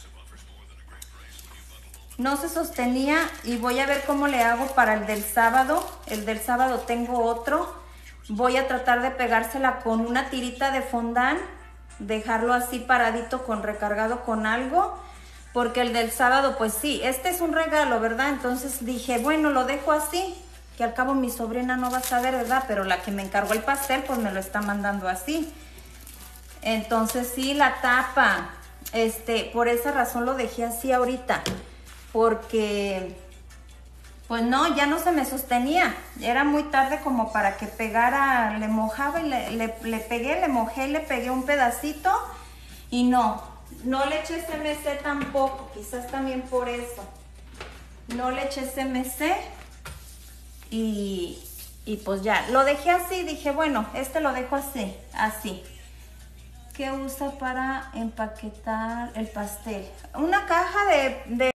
no se sostenía y voy a ver cómo le hago para el del sábado. El del sábado tengo otro. Voy a tratar de pegársela con una tirita de fondant, dejarlo así paradito con recargado con algo. Porque el del sábado, pues sí, este es un regalo, ¿verdad? Entonces dije, bueno, lo dejo así, que al cabo mi sobrina no va a saber, ¿verdad? Pero la que me encargó el pastel, pues me lo está mandando así. Entonces sí, la tapa, este, por esa razón lo dejé así ahorita. Porque, pues no, ya no se me sostenía. Era muy tarde como para que pegara, le mojaba y le, le, le pegué, le mojé, le pegué un pedacito y no. No le eché C M C tampoco, quizás también por eso. No le eché C M C y, y pues ya, lo dejé así, dije, bueno, este lo dejo así, así. ¿Qué usa para empaquetar el pastel? Una caja de... de